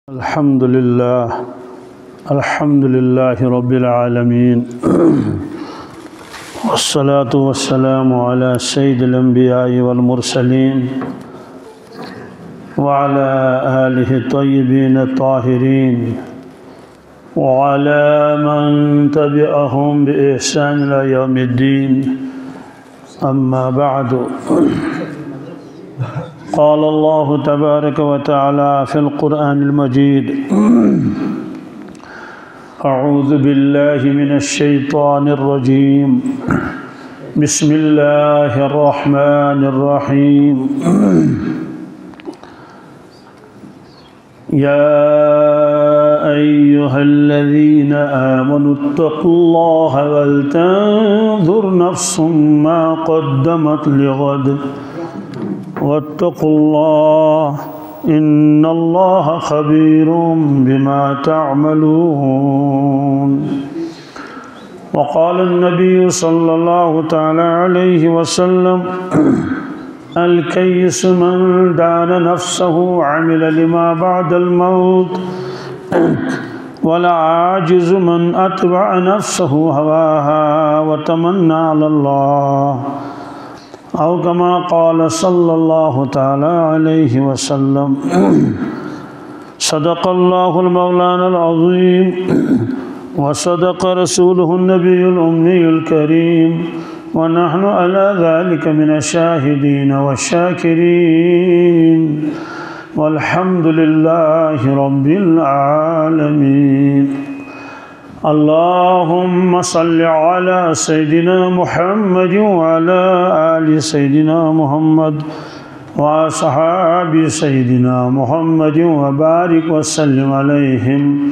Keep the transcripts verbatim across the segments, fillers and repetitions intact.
الحمد لله الحمد لله رب العالمين والصلاة والسلام على سيد الأنبياء والمرسلين وعلى آله الطيبين الطاهرين وعلى من تبعهم بإحسان إلى يوم الدين أما بعد. قال الله تبارك وتعالى في القرآن المجيد: أعوذ بالله من الشيطان الرجيم، بسم الله الرحمن الرحيم. يا أيها الذين آمنوا اتقوا الله ولتنظر نفس ما قدمت لغد واتقوا الله إن الله خبير بما تعملون. وقال النبي صلى الله تعالى عليه وسلم: الكيس من دان نفسه عمل لما بعد الموت، والعاجز من أتبع نفسه هواها وتمنى على الله، أو كما قال صلى الله تعالى عليه وسلم. صدق الله المولانا العظيم وصدق رسوله النبي الأمي الكريم، ونحن على ذلك من الشاهدين والشاكرين، والحمد لله رب العالمين. اللهم صل على سيدنا محمد وعلى آل سيدنا محمد وأصحاب سيدنا محمد وبارك وسلم عليهم.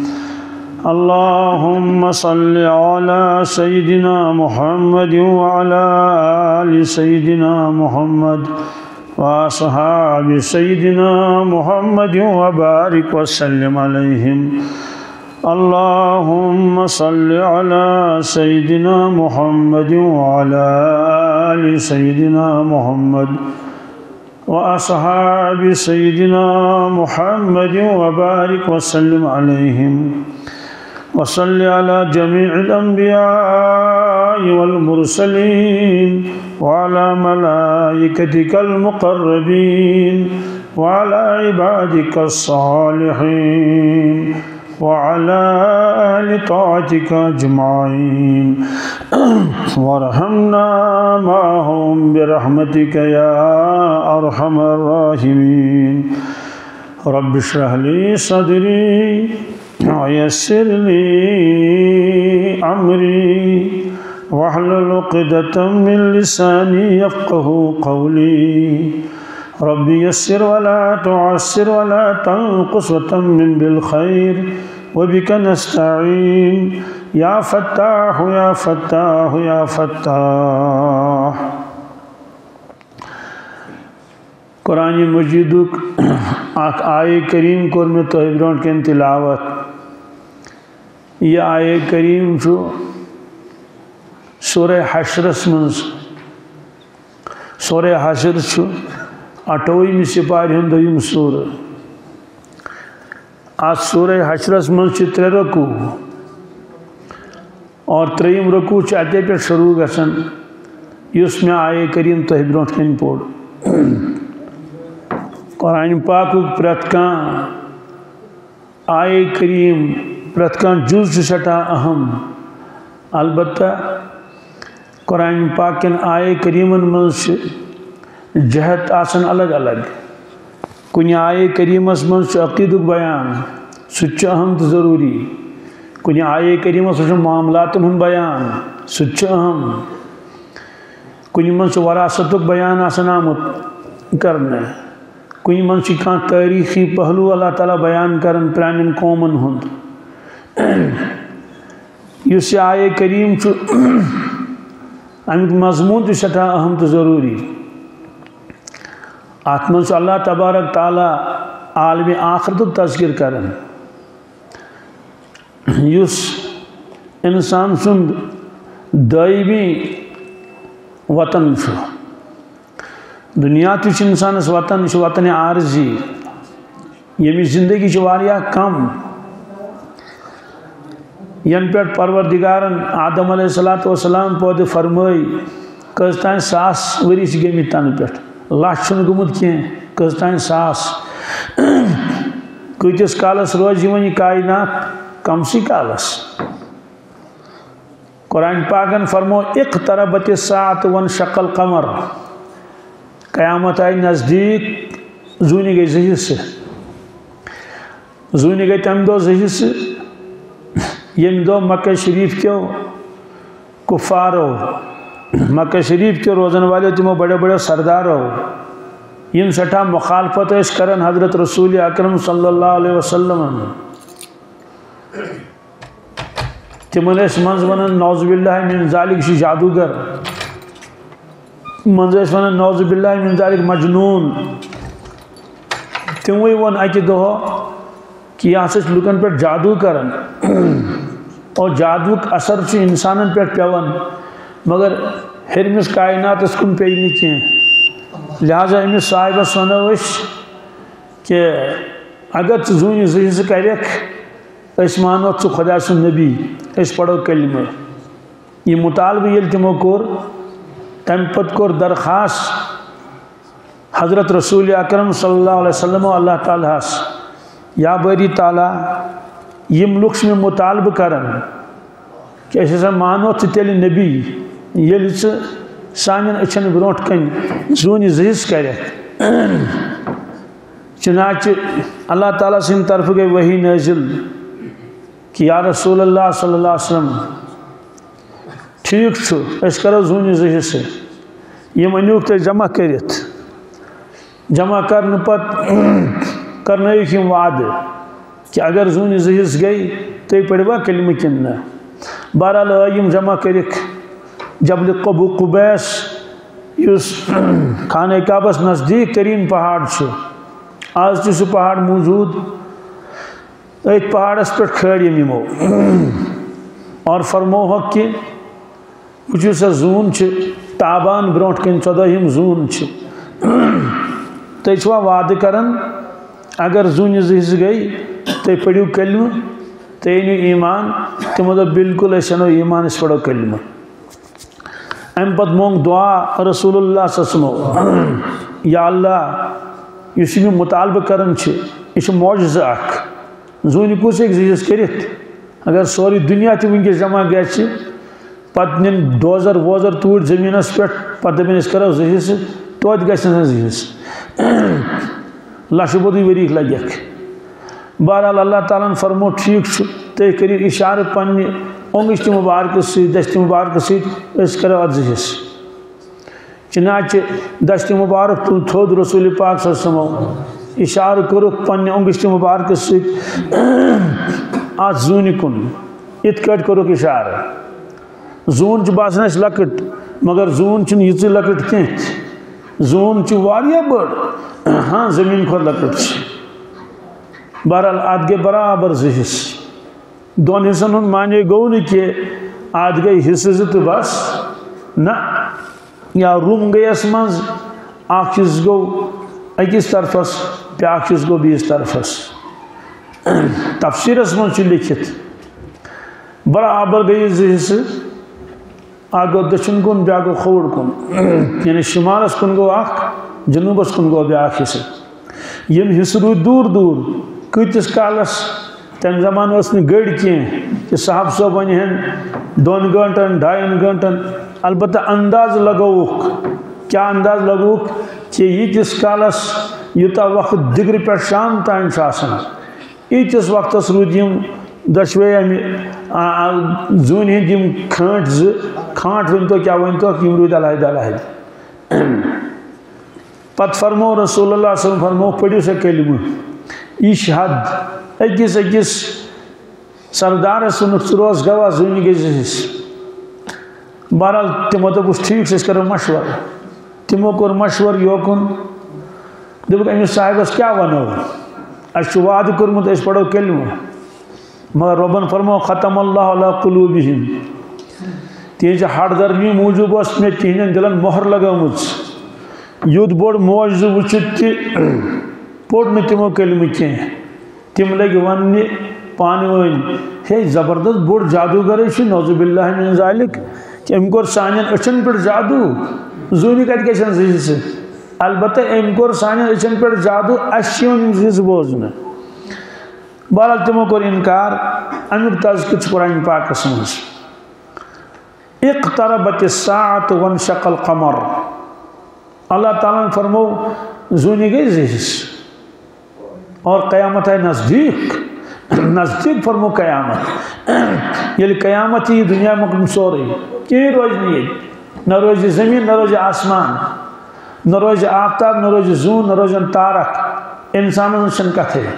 اللهم صل على سيدنا محمد وعلى آل سيدنا محمد وأصحاب سيدنا محمد وبارك وسلم عليهم. اللهم صل على سيدنا محمد وعلى آل سيدنا محمد وأصحاب سيدنا محمد وبارك وسلم عليهم. وصل على جميع الأنبياء والمرسلين وعلى ملائكتك المقربين وعلى عبادك الصالحين وعلى آل طاعتك أجمعين، وارحمنا معهم برحمتك يا أرحم الراحمين. رب اشرح لي صدري ويسر لي أمري واحلل عقدة من لساني يفقه قولي. رب يسر ولا تعسر ولا تنقص وتمم بالخير وبك نستعين يا فتاح يا فتاح يا فتاح. قرآن مجید اخ آیہ کریم کور میں تۄہہِ برونٛٹھ کَنۍ تلاوت. یہ آیہ کریم چھُ سورہ حشرس منٛز. سورہ حشر چھُ اٹھوئیمہِ سپارِ ہُنٛد دوٚیِم سورہ. اتھ سورہ حشرس منٛز چھِ ترٛےٚ رکوع، اور ترٛیٚیِم رکوع چھُ اَتے پٮ۪ٹھ شروع گژھان یُس مےٚ آیہ کریم تۄہہِ برونٛٹھ کَنۍ پوٚر. قرآن پاکُک پرٛٮ۪تھ کانٛہہ آیہ کریم پرٛٮ۪تھ کانٛہہ جُز چھُ سٮ۪ٹھاہ اہم. البتہ قرآن پاک کٮ۪ن آیہ کریٖمن منٛز چھِ جہت آسان الگ الگ. کُنہِ آیہ کریٖمس منٛز چھُ عقیٖدُک بیان، سُہ تہِ چھُ اہم تہٕ ضروٗری. کُنہِ آیہ کریٖمس منٛز چھُ معاملاتن ہُنٛد بیان، سُہ تہِ چھُ اہم. کُنہِ منٛز چھُ وراثتُک بیان آسان آمُت کرنہٕ. کُنہِ منٛز چھُ کانٛہہ تٲریٖخی پہلوٗ اللہ تعالیٰ بیان کران پرٛانٮ۪ن قومن ہُنٛد. یُس یہِ آیہ کریم چھُ امیُک مضموٗن تہِ سٮ۪ٹھاہ اہم تہٕ ضروٗری. اتھ منٛز چھُ اللہ تبارک تعالیٰ عالمِ آخرتُک تذکر کران، یُس انسان سُنٛد دٲیمی وطن چھُ. دنیا تہِ چھُ انسانس وطن، یہِ چھُ وطن عارضی. یمی زندگی چھ کم ین پہ پروردگارن آدم علیہ الصلوۃ والسلام پود فرمائی کس تین ساس وری گمت تن پہ لچھ گومت کی کس تین ساس کتس کالس روز یہ کائنات کم سی کالس قرآن پاکن فرمو اقتربت الساعۃ وانشق القمر قیامت آئی نزدیک زونی گئی زہی سے زونی گئی تم دو زہی سے یم دو مکہ شریف کیوں کفارو مکہ شریف کے روزن والے تمو بڑے بڑے سردارو یم سٹھا مخالفت اس کرن حضرت رسول اکرم صلی اللہ علیہ وسلم تمن اس منز ونن نعوذ باللہ من ذالک شی جادوگر منز اس ونن نعوذ باللہ من ذالک مجنون تموی ون اکی دو کہ یہاں سے لکن پر جادو کرن اور جادو اثر سے انسانن پر پیون مگر ہرمس کائنات اس کن پی نہیں کی لہذا امس صاحبہ سنوش کہ اگر زونی ذہن سے کرک اس مانو تو خدا سن نبی اس پڑھو کلمہ یہ مطالبہ یل تمو کور تم پت کور درخواست حضرت رسول اکرم صلی اللہ علیہ وسلم و اللہ تعالیٰ یا باری تعالیٰ یم لکش میں مطالبہ کرن کہ اس سے مانو تو تیلی نبی یل سے سانین اچھن برونٹ کن زونی ذہن کرک چنانچہ اللہ تعالیٰ سے ان طرف گئی وحی نازل کہ یا رسول اللہ صلی اللہ علیہ وسلم ٹھیک چھو اس کرو زونی ذہن سے یہ منیوک تے جمع کرت جمع کرنے پت کرنے کی وعد کہ اگر زونی ذہن گئی تو یہ پڑھوا کلمہ کننا بہرحال آئیم جمع کرک جبل قبو قبیس اس خانہ کعبہ نزدیک ترین پہاڑ چھو آج تیسو پہاڑ موجود ایک پہاڑ اس پر کھڑی میمو اور فرمو حق کی وچو سا زون چھ تابان برونٹ کن چودہ ہم زون چھ تو چھوا وعد کرن اگر زون زیز گئی تو پڑھو کلمہ تو اینو ایمان تو مطلب بالکل ایسانو ایمان اس پڑھو کلمہ ام پت مونگ دعا رسول اللہ صلی اللہ علیہ وسلم یا اللہ یہ میں مطالبہ کرن چھ یہ معجزہ اک زونی کس ایک زیز کرت اگر سوری دنیا تی ونکس جمع گیا چھ پت نن ڈوزر ووزر توڑ زمین اس پہ پت دبین اس کرو زیز توت گیا سن زیز لاشو بدوی وریق لگی اک بہرحال اللہ تعالیٰ نے فرمو ٹھیک چھو تے کری اشارہ پنی انگشت مبارک سی دشت مبارک سی اس کرو ادزیس چنانچہ دشت مبارک تل تھود رسول پاک صلی اللہ علیہ وسلم اشارہ کرو پنی انگشت مبارک سی آج زونی کن اتکٹ کرو اشارہ زون چھ باسن اس لکٹ مگر زون چھ نیچے لکٹ کینت زون چھ واریا بڑ ہاں زمین کھر لکٹ چھ بہرحال آدھگے برابر زہس دون حصن ہن مانے گو نہیں کہ آدھگے حصہ سے تو بس نا یا روم گئی اس منز آخیز گو اکیس طرف اس پہ آخیز گو بیس طرف اس تفسیر اس منز چھ لکھت برابر گئی زہس آگو دچن کن بیاگو خور کن یعنی شمال اس کن گو آخ جنوب اس کن گو بیا آخیس یم حصہ روی دور دور کتس کالس تم زمان اس نے گڑ کیے کہ صاحب صاحب ونی ہیں دون گھنٹن ڈھائن گھنٹن البتہ انداز لگوک کیا انداز لگوک کہ یہ جس کالس یوتا وقت دگر پر شام تائن شاسن یہ جس وقت اس رو دیم دشوے ہمیں زون ہی دیم کھانٹ ز کھانٹ ونتو کیا ونتو کیم رو دلائی دلائی پت فرمو رسول اللہ صلی اللہ علیہ وسلم فرمو پڑھو سے کلمہ اشہد اکیس اکیس سردار سنک روز گواہ زونی گئی زیس بہرحال تمو تو کچھ ٹھیک سے اس کرو مشور تمو کور مشور یوکن دیکھو امیس صاحب اس کیا ونو اشو وعد کرمت اس پڑھو کلمہ مگر ربن فرمو ختم اللہ علی قلوبہم تیجا ہر درمی موجود اس میں تینن دلن مہر لگا مجھ یود بوڑ موجز وچت تی پوڑ تمو کلمہ کی تم لگ ون پان ون ہے زبردست بوڑ جادوگر نوذ باللہ من ذالک کہ ام کور سانین اچھن پر جادو زونی کت گژھن زیز البتہ ام کور سانین اچھن پر جادو اشیون زیز بوزن بہرحال تمو کور انکار امیک تذکر قرآن پاک مز اقتربت الساعت وانشق القمر اللہ تعالیٰ نے فرمو زونی گئی زیز اور قیامت ہے نزدیک نزدیک فرمو قیامت یل قیامت یہ دنیا مقدم سو رہی کہیں روز نہیں نہ روز زمین نہ روز آسمان نہ روز آفتاب نہ روز زون نہ روز تارک انسانوں نے شنکت ہے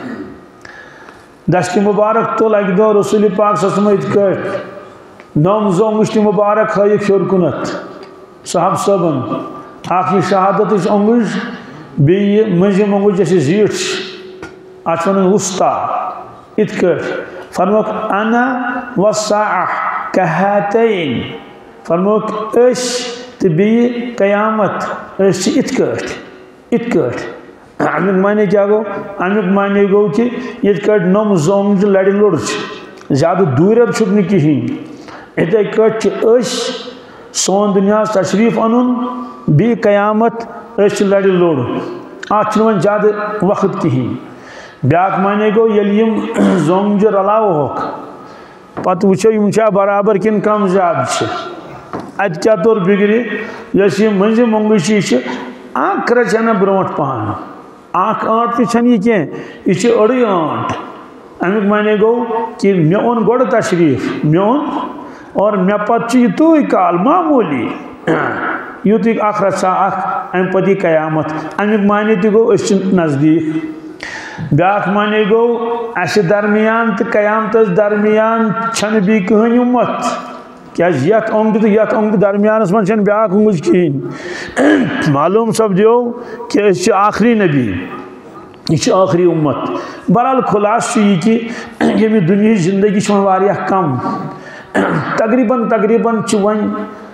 دشت مبارک تو لگ دو رسول پاک سسمت کٹ نوم زو مشتی مبارک ہے کھور کنت صاحب صبن آخی شہادت اس انگوش بھی منجی منگوش جیسی زیٹ آچھونے وسطا اتکر فرموک انا والساعہ کہاتین فرموک اش تبی قیامت اش اتکر اتکر امیک معنی کیا گو امیک معنی گو کہ اتکر نم زوم جو لڑی لڑچ زیادہ دورت چھکنی کی ہی اتھے کٹ اش سون دنیا تشریف انن بھی قیامت اش لڑی لڑ آج چنوان زیادہ وقت کی ہی بیاک معنی گو یلیم زوم جو رلاو ہوک پت وچھو یمچا برابر کن کم زیاد چھ ات کیا طور بگری یسی منزی منگوشی چھ آنکھ رچانا برونٹ پہن آنکھ آنٹ تی چھن یہ کیا یہ چھ اڑی آنٹ امیک معنی گو کہ میں ان گوڑ تشریف میں ان اور میں پت چھ یہ تو ہی کال معمولی یہ تو ایک آخرت سا آخ ام پتی قیامت امیک معنی تی گو اس نزدیک بیاک معنی گو اس درمیان تو قیامت درمیان چھن بھی کہن امت کیا یت اونگ تو یت اونگ درمیان اس من چھن بیاک انگوش کہین معلوم سب دیو کہ اس آخری نبی اس آخری امت برحال خلاص یہ کہ یہ دنیا زندگی چھن واریہ کم تقریباً تقریباً چون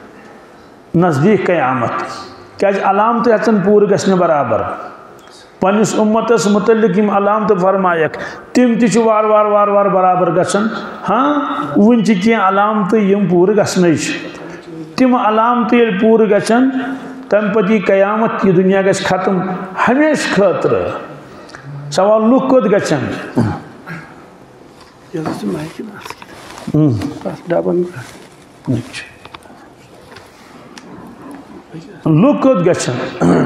نزدیک قیامت کیا علامت ہچن پور گھنے برابر پنس امتس متعلق یم علامت فرمایک تم تہ وار وار وار وار برابر گھن ہاں ون کی علامت یم پور گھنے تم علامت یل پور گھن تم پتہ قیامت یہ دنیا گھ ختم ہمیشہ خاطر سوال لوک کت گھن لوک کت گھن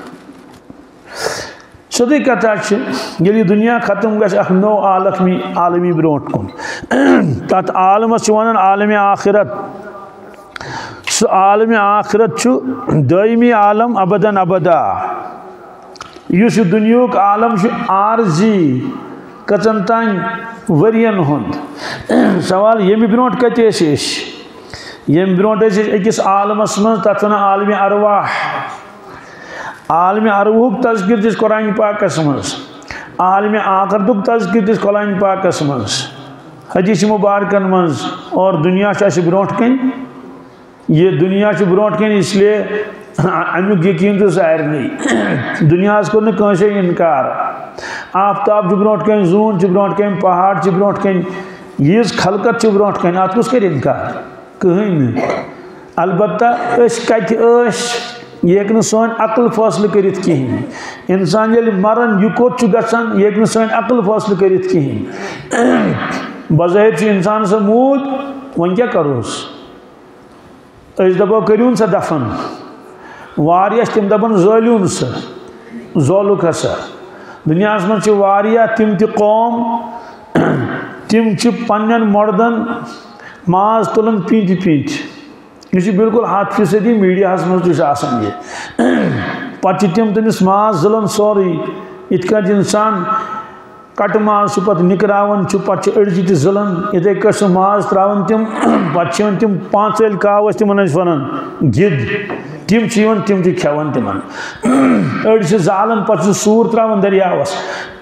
سدی کتا یلی دنیا ختم گھس اخ نو عالمی عالمی برونٹ کن تات عالمس ونان عالم آخرت سو عالم آخرت دائمی عالم ابداً ابدا اس دنیاک عالم عارضی کچن تان ورین ہند سوال یمی برونٹ کت یم برونٹ اکس عالمس من تت ونان عالم ارواح عالم ارواح تذکر دس قرآن پاکس مز عالم آخرتک تذکر دس قرآن پاکس مز حدیث مبارکن مز اور دنیا چھ برونٹ کن یہ دنیا چھ برونٹ کن اس لیے امیک یقین تو ظاہر نہیں دنیا اس کو نہ انکار آفتاب چھ برونٹ کن زون چھ برونٹ کن پہاڑ چھ برونٹ کن یہ خلقت چھ برونٹ کن ات کس کر انکار کہیں البتہ اس کت اس یہ نہ سون عقل فاصلہ کرت کہین انسان یل مرن یہ کوت گھان یہ نہ سون عقل فاصلہ کرت کہین بظاہر انسان سا موت ون کیا کروس اس دپو کرون سا دفن واریہ تم دپن زالون سا زولک ہسا دنیا من واریہ تم تہ قوم تم پنن مردن ماز تلن پینت پینت یہ بالکل ہاتھ فیصدی میڈیا مجھ آسان یہ پتہ تم تمس ماز زلن سوری ات کن انسان کٹ ماز پتہ نکراون پتہ اڑجہ تہ زلن اتھے کٹ سہ ماز تراون تم پتہ تم پانچل کاوس تمن ونان گد تم تم تہ کھیون تمن اڑ زالن پتہ سور تراون دریاوس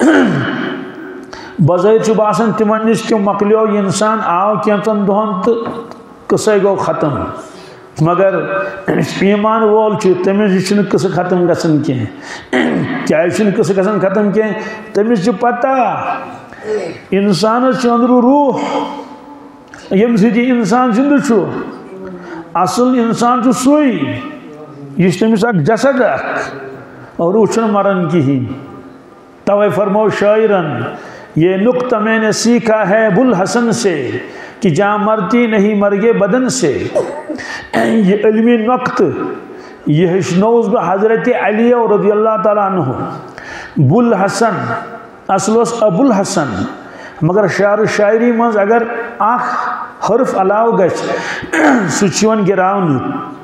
بظاہر باسان تمن نش تم مکلیو انسان آو کینچن دہن تو قصے گو ختم مگر ایمان وول تمس یہ قصہ ختم گژھان کی کیا قصہ گژھان ختم کی تمس پتہ انسانس اندر روح یم سی انسان زندہ اصل انسان سوئی یہ تمس اک جسد اک اور روح مرن کہین توے فرمو شاعرن یہ نقطہ میں نے سیکھا ہے ابوالحسن سے کہ جہاں مرتی نہیں مرگے بدن سے یہ علمی نقط یہ ہشنوز حضرت علی رضی اللہ تعالیٰ عنہ ابوالحسن اصل اس ابوالحسن مگر شعر شاعری منز اگر اخ حرف علاو گش سچون گراؤن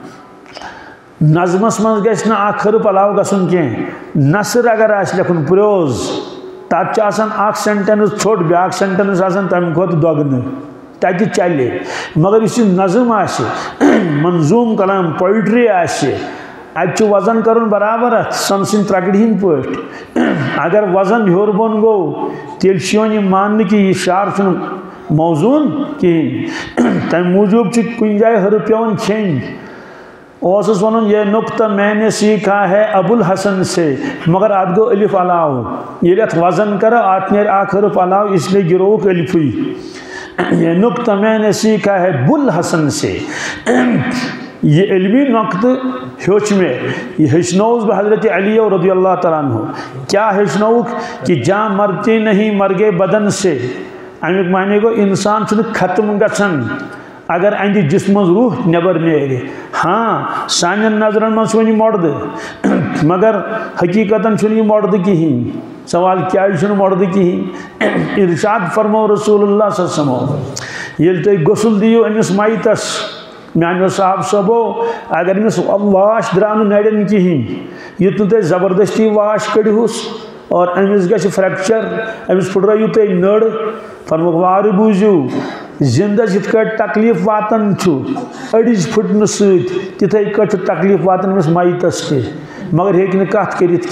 نظمس منز گش نا اخ حرف علاو گسن کی نصر اگر آس لکھن پروز تات چاسن اخ سینٹنس چھوٹ بیاک سینٹنس آسن تم کھوت دوگن تاکہ چلے مگر اس نظم آسے منظوم کلام پوئٹری آسے اب وزن کرن برابر ات سمسن ترکڑ ہند پٹ اگر وزن ہور بون گو تیل شون یہ مان کہ یہ شعر چھ موزون کہین تم موجوب چھ کن جائے حرف پیون کھین اوسس ونن یہ نقطہ میں نے سیکھا ہے ابوالحسن سے مگر آت گو الف علاو یہ ات وزن کر آت نیر آخ حرف علاو اس لیے گروک الف ہوئی یہ نقطہ میں نے سیکھا ہے ابوالحسن سے یہ علمی نقط ہیوچ میں یہ ہشنوز حضرت علی رضی اللہ تعالیٰ عنہ کیا ہشنوک کہ جہاں مرتی نہیں مرگے بدن سے امیک معنی کو انسان چھن ختم گژھان اگر اندی جسم روح نبر نیرے ہاں سانین نظرن من سونی مرد مگر حقیقتاً چھنی مرد کہیں سوال کیا چھنی مرد کہیں ارشاد فرمو رسول اللہ صلی اللہ علیہ وسلم یل تے غسل دیو امس مائتس میانو صاحب صبو اگر امس واش درانو نیڑن کہیں یتن تے زبردستی واش کڑیوس اور امس گژھِ فریکچر امس پھٹرٲیِو تُہۍ نٔر فرموکھ وارٕ بوٗزِو زندس یِتھ کٲٹھۍ تکلیٖف واتان چھُ أڑِج پھٕٹنہٕ سۭتۍ تِتھَے کٲٹھۍ چھُ تکلیٖف واتان أمِس مایتس تہِ مگر ہیٚکہِ نہٕ کتھ کٔرِتھ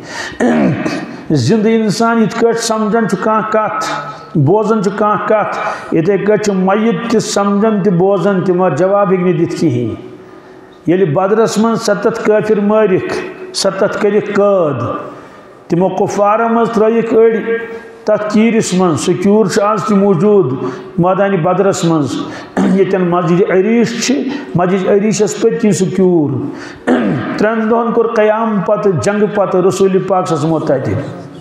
کِہیٖنۍ زندٕ اِنسان یِتھ کٲٹھۍ سمجھان چھُ کانٛہہ کتھ بوزان چھُ کانٛہہ کتھ یِتھَے کٲٹھۍ چھُ مَیِت تہِ سمجھان تہِ بوزان تہِ مگر جواب ہیٚکہِ نہٕ دِتھ کِہیٖنۍ ییٚلہِ بدرس منٛز سَتتھ کٲفِر مٲرِکھ سَتتھ کٔرِکھ قٲد تمو کفارو مز ترٲیِکھ أڑۍ تتھ کیٖرِس منٛز سُہ کیوٗر چھُ آز تہِ موٗجوٗد مٲدانہِ بدرس منٛز ییٚتٮ۪ن مسجد عریٖش چھِ مسجد عریٖشس پٔتۍ کِنۍ سُہ کیوٗر ترٛٮ۪ن دۄہن کوٚر قیام پتہٕ جنگہٕ پتہٕ رسوٗلِ پاک سَسمو تتہِ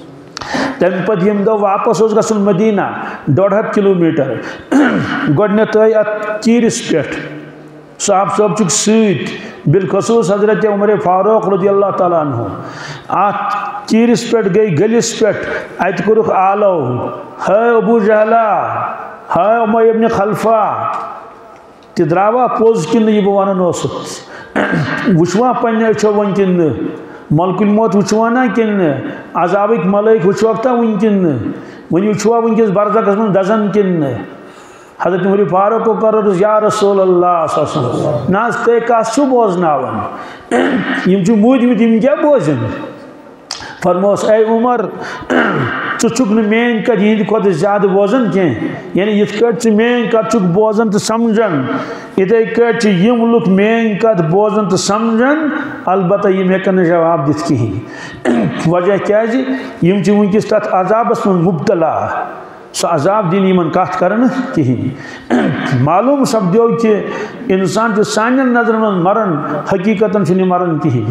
تمہِ پتہٕ ییٚمہِ دۄہ واپس اوس گژھُن مدیٖنہ ڈۄڈ ہتھ کِلوٗ میٖٹر گۄڈنٮ۪تھ آے اتھ کیٖرِس پٮ۪ٹھ صاحب صٲب چھُکھ سۭتۍ بالخصوص حضرت عمر فاروق رضی اللہ تعالیٰ عنہ ات کیٖرِس پٮ۪ٹھ گٔے گٔلِس پٮ۪ٹھ اتہِ کوٚرُکھ آلو ہے ابو جہلا ہے اُمَیہ ابن خلفا تہِ درٛاوا پوٚز کِنہٕ یہِ بہٕ ونان اوسُتھ وٕچھوا پننہِ أچھو وۄنۍ کِنہٕ نہٕ ملکُل موت وٕچھوا نا کِنہٕ نہٕ عذابٕکۍ ملٲیِک وٕچھوکھ تا وٕنۍ کِنہٕ نہٕ وۄنۍ وٕچھوا وٕنکٮ۪س برزخس منٛز دزان کِنہٕ نہٕ حضرت عمر فاروق کو کر یا رسول اللہ صلی اللہ علیہ وسلم ناز تے کاس چھو بوزناون یم چھو موجود یم کیا بوزن فرموس اے عمر ژٕ چھُکھ نہٕ میٲنۍ کتھ یِہنٛدِ کھۄتہٕ زیادٕ بوزان کینٛہہ یعنی یِتھ کٲٹھۍ ژٕ میٲنۍ کتھ چھُکھ بوزان تہٕ سمجھان یِتھَے کٲٹھۍ چھِ یِم لُکھ میٲنۍ کتھ بوزان تہٕ سمجھان البتہ یِم ہٮ۪کن نہٕ جواب دِتھ کِہیٖنۍ وجہ کیازِ یِم چھِ وٕنکٮ۪س تتھ عذابس منٛز مبتلا سُہ عذاب دِنہٕ یِمن کتھ کرنہٕ کِہیٖنۍ معلوٗم سپدیو کہِ انسان چھُ سانٮ۪ن نظرن منٛز مران حقیٖقتن چھُنہٕ یہِ مران کِہیٖنۍ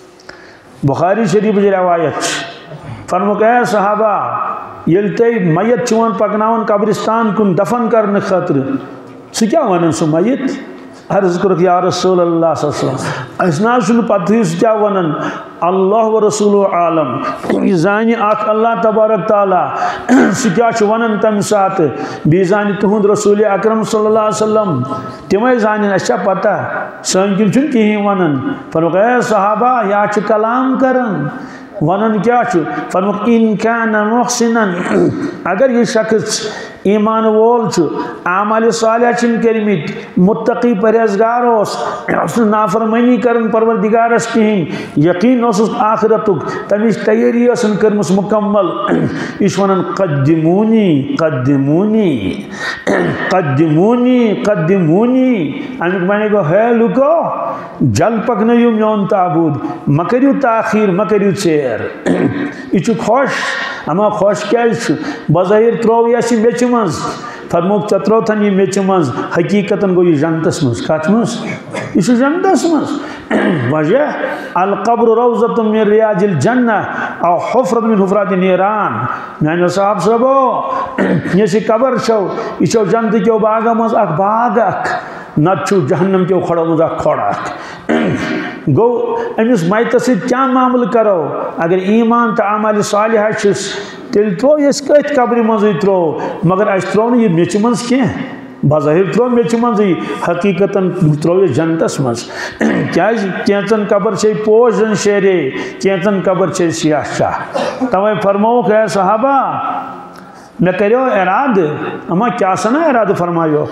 بخاری شریفٕچ روایت چھِ فرموکھ اے صحابہ ییٚلہِ تُہۍ میت چھِوان پکناوان قبرستان کُن دفن کرنہٕ خٲطرٕ سُہ کیٛاہ ونان سُہ میت عرض کوٚرُکھ یا رسول اللہ صلی اللہ علیہ وسلم اَسہِ نہ حظ چھُنہٕ پتہٕے سُہ کیٛاہ ونان اللہ و رسول عالم یہِ زانہِ اکھ اللہ تبارک تعالیٰ سُہ کیٛاہ چھُ ونان تمہِ ساتہٕ بیٚیہِ زانہِ تُہُنٛد رسوٗلِ اکرم صلی اللہ علیہ وسلم تِمے زانن اَسہِ چھا پتہ سٲنۍ کِنۍ چھُنہٕ کِہیٖنۍ ونان فرموکھ اے صحابہ یا چھُ کلام کران ونان کیٛاہ چھُ فرموکھ اِن کانَ محسِنن اگر یہِ شخص ایمان وول اعمال صالح چن کرمت متقی پرہیزگار اس اس نافرمانی کرن پروردگارس کہین یقین اس آخرت تمچ تیاری اس کرمس مکمل اس ونن قدمونی قدمونی قدمونی قدمونی امیک معنی گو ہے لکو جل پکنیو میون تابود مکریو تاخیر مکریو چیر یہ خوش اما خوش کیا بظاہر ترو یہ میچ مز فرموک ژے تروتھن یہ میچ مز حقیقتاً گو یہ جنتس مز کت مز یہ جنتس مز وجہ القبر روضۃ من ریاض الجنہ او حفرۃ من حفرات النیران میانو صاحب صاحبو یہ قبر چھو یہ جنت کیو باغ مز اخ باغ اخ نت چھو جہنم کیو کھڑو مز اخ کھڑ اخ گو امس میت ست کیا معامل کرو اگر ایمان تو اعمال صالحہ چھس تیل ترو اس کت قبر مز ترو مگر اس ترو یہ میچ مز کی بظاہر ترو میچ مز حقیقتاً ترو یہ جنتس مز کیا کینچن قبر چھ پوشن شیرے کینچن قبر چھ سیاہ شاہ توے فرموک ہے صحابہ میں کریو اراد اما کیا سنا اراد فرمایو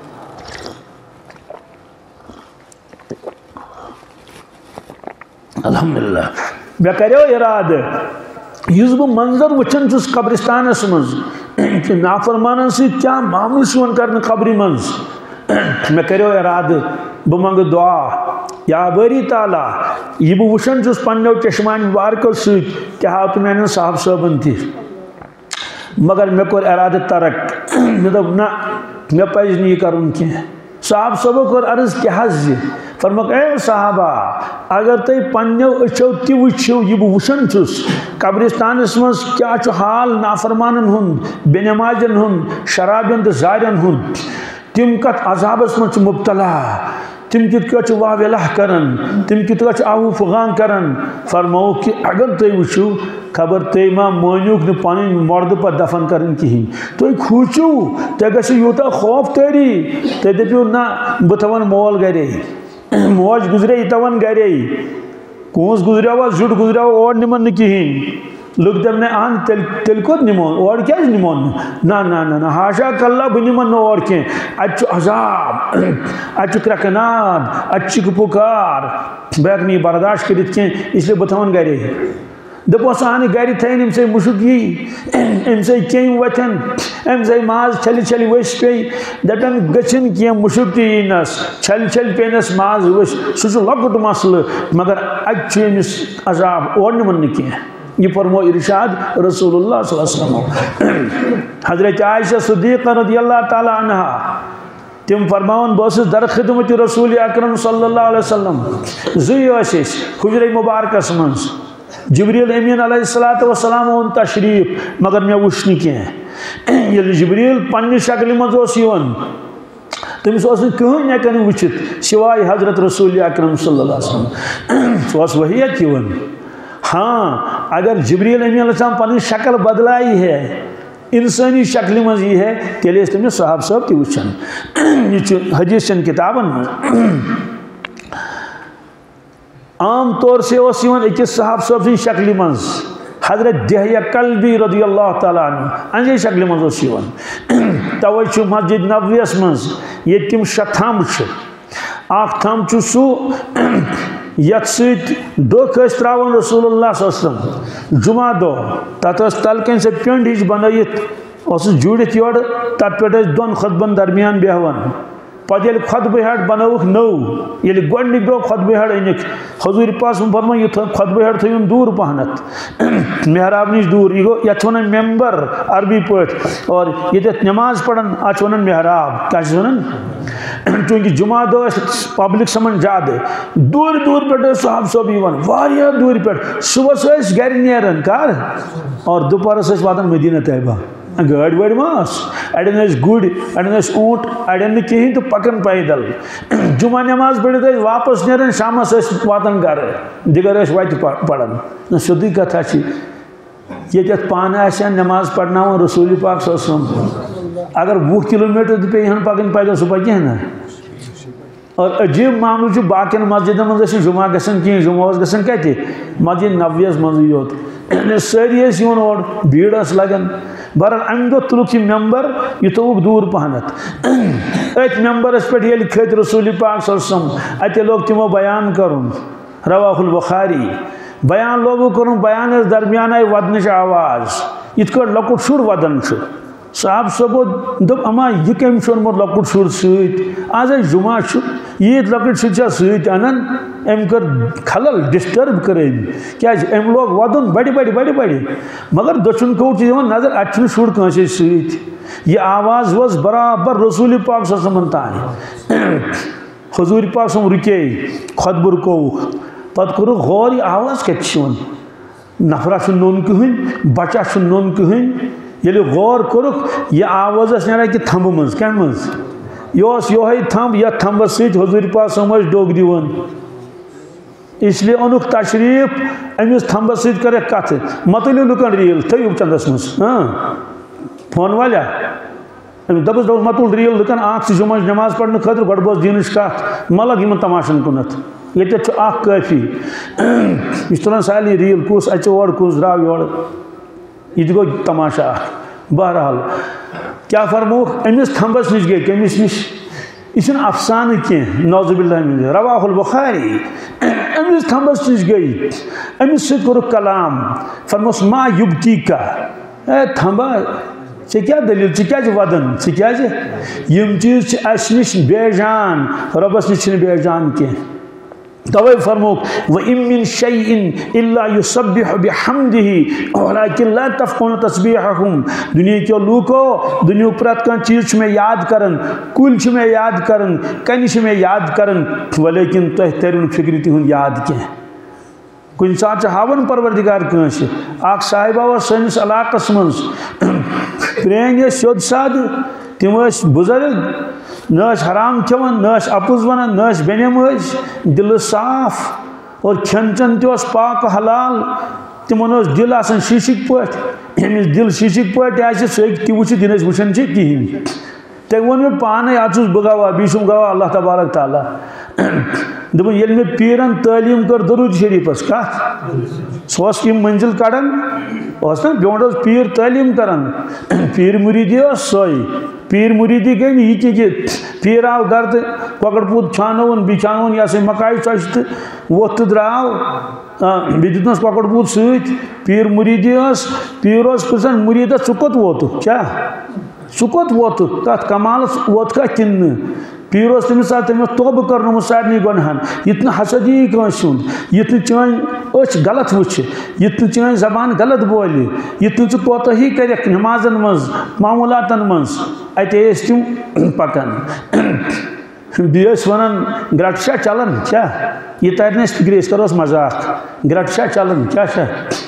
الحمدللہ میں کریو اراد یس بہ منظر وچن چھس قبرستانس مز کہ نافرمانن سی کیا معامل شون کرن قبر مز میں کریو اراد بہ منگ دعا یا باری تعالی یہ بہ وچن چھس پنو چشمان مبارکو سی کیا ہاتھ میں صاحب صاحبن تھی مگر میں کور اراد ترک میں دب نا میں پز نہیں کرن کی صاحب صاحب کور عرض کیا حض فرمک اے صحابہ اگر تی پنیو اچھو تی وچھو یہ بہ وچن چھس قبرستانس مز کیا چھو حال نافرمانن ہند بے نمازن ہند شرابین تو زارین ہند تم کت عذابس مز مبتلا تم کت کچھ واویلہ کرن تم کت کچھ آہو فغان کرن فرماؤ کہ اگر تی وچھو خبر تی ما مانیوک نے پانی مرد پر دفن کرن کی تو کھوچو تی گسی یوتا خوف تیری تی دپیو نا بتوان مول گرے موج گزرے تون گرے کونس گزرے ہوا زٹ گزرے ہوا اور نمن کہین لوگ دب نے آن تل تل کود نمون اور کیا نمون نا نا نا نا حاشا کاللہ بنمن اور کہیں اچھو عذاب اچھو کرکناد اچھو پکار بیکنی برداشت کردت کہیں اس لئے بتون گرے دپو سانی گاری تھین ام سے مشکی ام سے کہیں وطن ام سے ماز چھلی چھلی وش پی دپن گچن کیا مشکی نس چھل چھل پینس ماز وش سوچو لکٹ مسل مگر اچھو امس عذاب اور نمن کیا یہ فرمو ارشاد رسول اللہ صلی اللہ علیہ وسلم حضرت عائشہ صدیقہ رضی اللہ تعالی عنہ تم فرماؤن بوسس در خدمت رسول اکرم صلی اللہ علیہ وسلم زوی وشش حجر مبارکس منز جبریل امین علیہ السلام اون تشریف مگر میں وشنی کی یہ جبریل پنی شکل مزوس یون تمس اس کہیں نہ کہیں وچت سوائے حضرت رسول اکرم صلی اللہ علیہ وسلم سوس وحی کیون ہاں اگر جبریل امین علیہ السلام پنی شکل بدلائی ہے انسانی شکل مز یہ ہے تیلے اس میں صحاب صاحب تی وچن یہ حدیث چن کتابن عام طور سے اس یون اکس صحاب صاحب سی شکل مز حضرت دہیہ قلبی رضی اللہ تعالیٰ عنہ انجی شکل مز اس یون توئی چھو مسجد نبویس مز یہ تم شتھام چھو آخ تھام چھو سو یت سیت دو کستراون رسول اللہ صلی اللہ علیہ وسلم جمعہ دو تات اس تلکن سے پینڈ ہیچ بنایت اس جوڑت یوڑ تات پیٹ اس دون خطبن درمیان بیہوان پتہ یل خطبہ ہٹ بنوک نو یل گۄڈنِک دۄہ خطبہ ہٹ أنِکھ حضور پاس فرمٲے یہِ خطبہ ہٹ تھٲیُن دوٗر پہنت محراب نش دوٗر یہِ گوٚو یتھ ونان ممبر عربی پٲٹھۍ اور ییٚتٮ۪تھ نماز پران اتھ ونان محراب کیاہ چھِس ونان چونکہ جمعہ دۄہ ٲسۍ پبلک سمان زیادٕ دوٗرِ دوٗرِ پٮ۪ٹھ ٲسۍ صحاب صٲب یِوان واریاہ دوٗرِ پٮ۪ٹھ صُبحس ٲسۍ گرِ نیران کر اور دُپہرس ٲسۍ واتان مدینہ طیبہ گاڑ وڑ ماس اڑین گڑ اڑین اونٹ اڑین کہین تو پکن پیدل جمعہ نماز پڑھت واپس نیران شامس واتان گھر دگر وتہ پڑھان سیودی کتھا یہ پانہ آسان نماز پڑھنا رسول پاک صلی اللہ علیہ وسلم اگر وہ کلو میٹر تہ پیہن پکن پیدل سہ پکہ نا اور عجیب معاملہ باقین مسجدن مز جمعہ گھن کہیں جمعہ گھن کتہ مسجد نبویس مز یوت ساری اور بھیڑ لگان بہرحال امہ دہ تلک یہ ممبر یہ تھوک دور پہنت ات ممبرس پہ یل کھت رسول پاک صلی اللہ علیہ وسلم اتہ لوگ تمو بیان کرن رواہ البخاری بیان لوگو کرن بیان اس درمیان آئی ودنش آواز ات کر لکٹ شر ودن چھ صاحب صبح دب اما یہ کم شورمت لکٹ شر ست آز جمعہ عید لکٹ شر ست انن ام کر خلل ڈسٹرب کر کیا ام لوگ ودن بڑی بڑی بڑی بڑی مگر دچن کوٹ نظر اتھ شر کنس ست یہ آواز وز برابر رسول پاک صلی اللہ علیہ وسلم تان حضور پاک صلی اللہ علیہ وسلم رکے خود برکوک پتہ کور غور یہ آواز کتن نفرہ نون کہین بچہ نون کہین یل غور کورک یہ آواز نیرا کہ تھمب مز کم مز یہ یہ تھمب یا تھمبس ست حضور پاک صلی اللہ علیہ وسلم ڈوگ دیون اس لیے اونک تشریف امس تھمبس ست کر کت متلو لکن ریل تھو چندس مز ہاں فون والیا دپس دپس متل ریل لکن آخ جمعہ نماز پڑھنے خاطر گۄڈٕ بوز دینٕچ کتھ ملگ یمن تماشن کُنتھ ییٚتٮ۪تھ چھُ اکھ کٲفی یہ تلان سالی ریل کس اچ اور کس درٛاو یور یہ گو تماشا بہرحال کیا فرموک امس تھمبس نش گئی کمس نش یہ افسانہ کی نعوذ باللہ من رواہ البخاری امس تھمبس نش گئی امس ست کورک کلام فرموس ما یبکی کا اے تھمبا ژے کیا دلیل ژے کیا ودن ژے کیا یم چیز اس نش بے جان ربس نش بے جان کی توے فرموک وَإِن مِّن شَيْءٍ إِلَّا يُسَبِّحُ بِحَمْدِهِ وَلَكِنْ لَا تَفْقَهُونَ تَسْبِيحَهُمْ دنیا کے لوکو دنیا پرت کان چیز میں یاد کرن کل میں یاد کرن کنش میں یاد کرن ولیکن تہ ترین فکر تہن یاد کی کن سات ہاون پروردگار کنس اخ صاحبہ و سنس علاقس مز پرین سیود ساد تم بزرگ نہ حرام کھوان نہ اپز ونان نہ بینہ مج دل صاف اور کھین چن تس پاک حلال تمن دل آسان شیشک پٹ امس دل شیشک پٹ آہ سہ تہ وچ دن وچان کہین تم وون مے پانے اتس بہ گواہ بیسم گواہ اللہ تبارک تعالیٰ دپن یل میں پیرن تعلیم کر درود شریفس کت سوس کی منزل کڑان اس نا برونٹ پیر تعلیم کران پیر مریدی سوئی پیر مریدی گئی یہ کہ پیر آو گھر تو کۄکر پوٗت چھانون بیٚیہِ چھانون یہ سا مکائی ژۄچہِ تہٕ ووٚتھ تہٕ درٛاو بیٚیہِ دیُتنس کۄکر پوٗت سۭتۍ پیر مریدی ٲس پیر اوس پرژھان مریدس ژٕ کوٚت ووتُکھ کیٛاہ ژٕ کوٚت ووتُکھ کتھ کمالس ووتکھا کِنہٕ نہٕ پیر اوس تٔمِس ساتہٕ تٔمۍ اوس توبہٕ کرنومُت سارنٕے گۄنہن یِتھ نہٕ حسدی کٲنٛسہِ ہُنٛد یِتھ نہٕ چٲنۍ أچھ غلط وٕچھِ یِتھ نہٕ چٲنۍ زبان غلط بولہِ یِتھ نہٕ ژٕ کوتاہی کٔرِکھ نمازن منٛز معموٗلاتن منٛز اتے ٲسۍ تِم پکان بیٚیہِ ٲسۍ ونان گرٛٹہٕ چھا چلان کیٛاہ یہِ ترِ نہٕ اَسہِ فِکرِ أسۍ کروس مزاق گرٛٹہٕ چھا چلان کیٛاہ چھا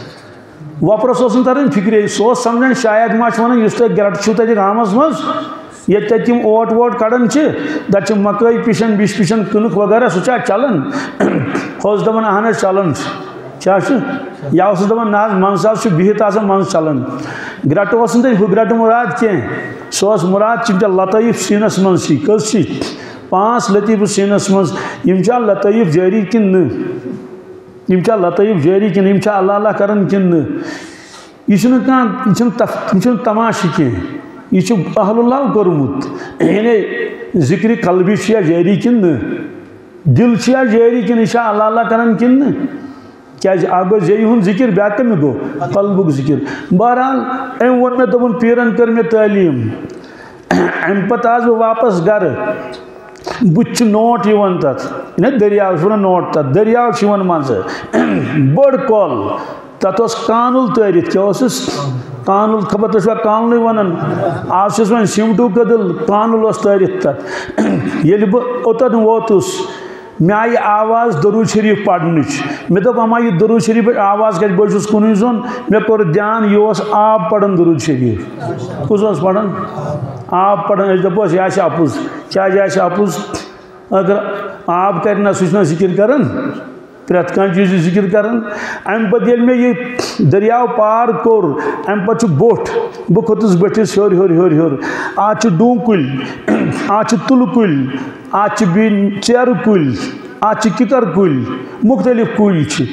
وۄپرس اوس نہٕ تران فِکرے سُہ اوس سمجھان شاید ما چھُ ونان یُس تۄہہِ گرٛٹہٕ چھُو تتہِ گامس منٛز ییٚتہِ تتہِ تِم اوٹ ووٹ کڑان چھِ تتہِ چھِ مکٲے پِشن بِش پِشن کٕنُک وغیرہ سُہ چھا چلان ہُہ اوس دپان اہن حظ چلان چھُ کیٛاہ چھُ یا اوسُس دپان نہ حظ منٛزٕ حظ چھُ بِہِتھ آسان منٛزٕ چلان گرٛٹہٕ اوس نہٕ تتہِ ہُہ گرٛٹہٕ مُراد کینٛہہ سُہ اوس مُراد چِمٹا لطیف سیٖنس منٛز چھِ کٔژ چھِ پانٛژھ لطیف سیٖنس منٛز یِم چھا لطیف جٲری کِنہٕ نہٕ یِم چھا لطیف جٲری کِنہٕ یِم چھا اللہ اللہ کران کِنہٕ نہٕ یہ چھُنہٕ کانٛہہ یہِ چھُنہٕ تف یہِ چھُنہٕ تماشہٕ کینٛہہ یہ چھُ اہل اللہ کوٚرمُت یعنی ذکر قلبی چھُ یا جٲری کِنہٕ نہٕ دل چھُ یا جٲری کِنہٕ یہِ چھا اللہ اللہ کران کِنہٕ نہٕ کیٛازِ اکھ گوٚو زیٚیہِ ہُنٛد ذکر بیٛاکھ کَمیُک گوٚو قلبُک ذکر بہرحال أمۍ ووٚن مےٚ دوٚپُن پیٖرن کٔر مےٚ تعلیٖم اَمہِ پتہٕ آس بہٕ واپس گرٕ بُتھِ چھُ نوٹ یِوان تتھ نا دٔریاو چھُ ونان نوٹ تتھ دٔریاو چھُ یِوان منٛزٕ بٔڑ کۄل تتھ اوس کانُل تٲرِتھ کیٛاہ اوسُس کانُل خبر تُہۍ چھُوا کانلٕے ونان آز چھُس وۄنۍ سیٖمٹوٗ کٔدٕل کانُل اوس تٲرِتھ تتھ ییٚلہِ بہٕ اوٚتن ووتُس مےٚ آیہِ آواز درود شریف پرنٕچ مےٚ دوٚپ اما یہِ درود شریف آواز کتہِ بہٕ چھُس کُنُے زوٚن مےٚ کوٚر دھیان یہِ اوس آب پران درود شریف کُس اوس پران آب پران أسۍ دپوس یہِ آسہِ اپُز کیٛازِ آسہِ اپُز اگر آب کرِ نہ سُہ چھُنہ ذکر کران پرٛٮ۪تھ کانٛہہ چیٖز چھُ ذکر کران اَمہِ پتہٕ ییٚلہِ مےٚ یہِ دٔریاو پار کوٚر اَمہِ پتہٕ چھُ بوٚٹھ بہٕ کھوٚتُس بٔٹھِس ہیوٚر ہیوٚر ہیوٚر ہیوٚر اَتھ چھِ ڈوٗنۍ کُلۍ اَتھ چھِ تُلہٕ کُلۍ اَتھ چھِ بیٚیہِ ژیرٕ کُلۍ اَتھ چھِ کِکر کُلۍ مُختلف کُلۍ چھِ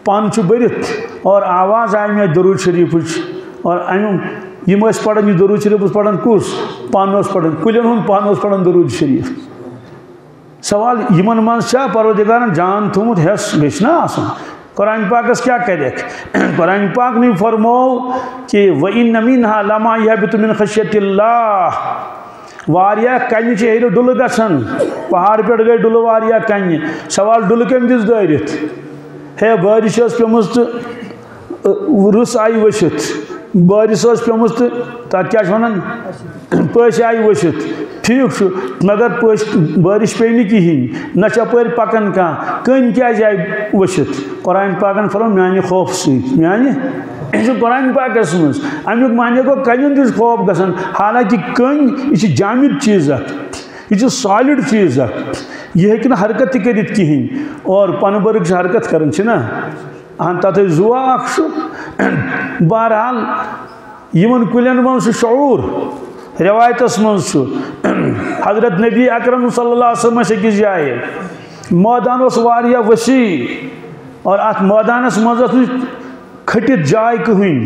پان برت اور آواز آئی میں درود شریف اور یم پڑھان یہ درود شریف پڑھان کس پان پڑھان کلین ہند پان پڑھان درود شریف سوال یمن من پروردگارن جان تھومت حس گھس نا آسان قرآن پاکس کیا کہہ قرآن پاک نے فرمو کہ وَإِنَّ مِنْهَا لَمَا يَهْبِطُ مِنْ خَشْيَةِ اللَّهِ واریا کنہ چھ ڈل گھن پہاڑ پہ گئی ڈل واریا کنہ سوال ڈل کم دس دارت ہے بارش پیمز تو رس آئی ورشت بارش پیمز تو تک کیا ونان پش آئی ورشت ٹھیک مگر پش بارش پی نی کہین نہ اپر پکان کان کن کیا آئی ورشت قرآن پاکن فرم میانہ خوف ست میانہ یہ قرآن پاکس مز امیک معنی گو کنن دس خوف گھن حالانکہ کن یہ جامد چیز اخ یہ سالڈ چیز اخ یہ ہیکہ حرکت تہ کرت کہین اور پن برگ حرکت کران چھنا ہاں تتھ زوا اخ بہرحال یمن کلین من شعور روایتس من حضرت نبی اکرم صلی اللہ علیہ وسلم اکس جائے میدان اس واریہ وسیع اور ات میدانس مز کھٹت جائے کہین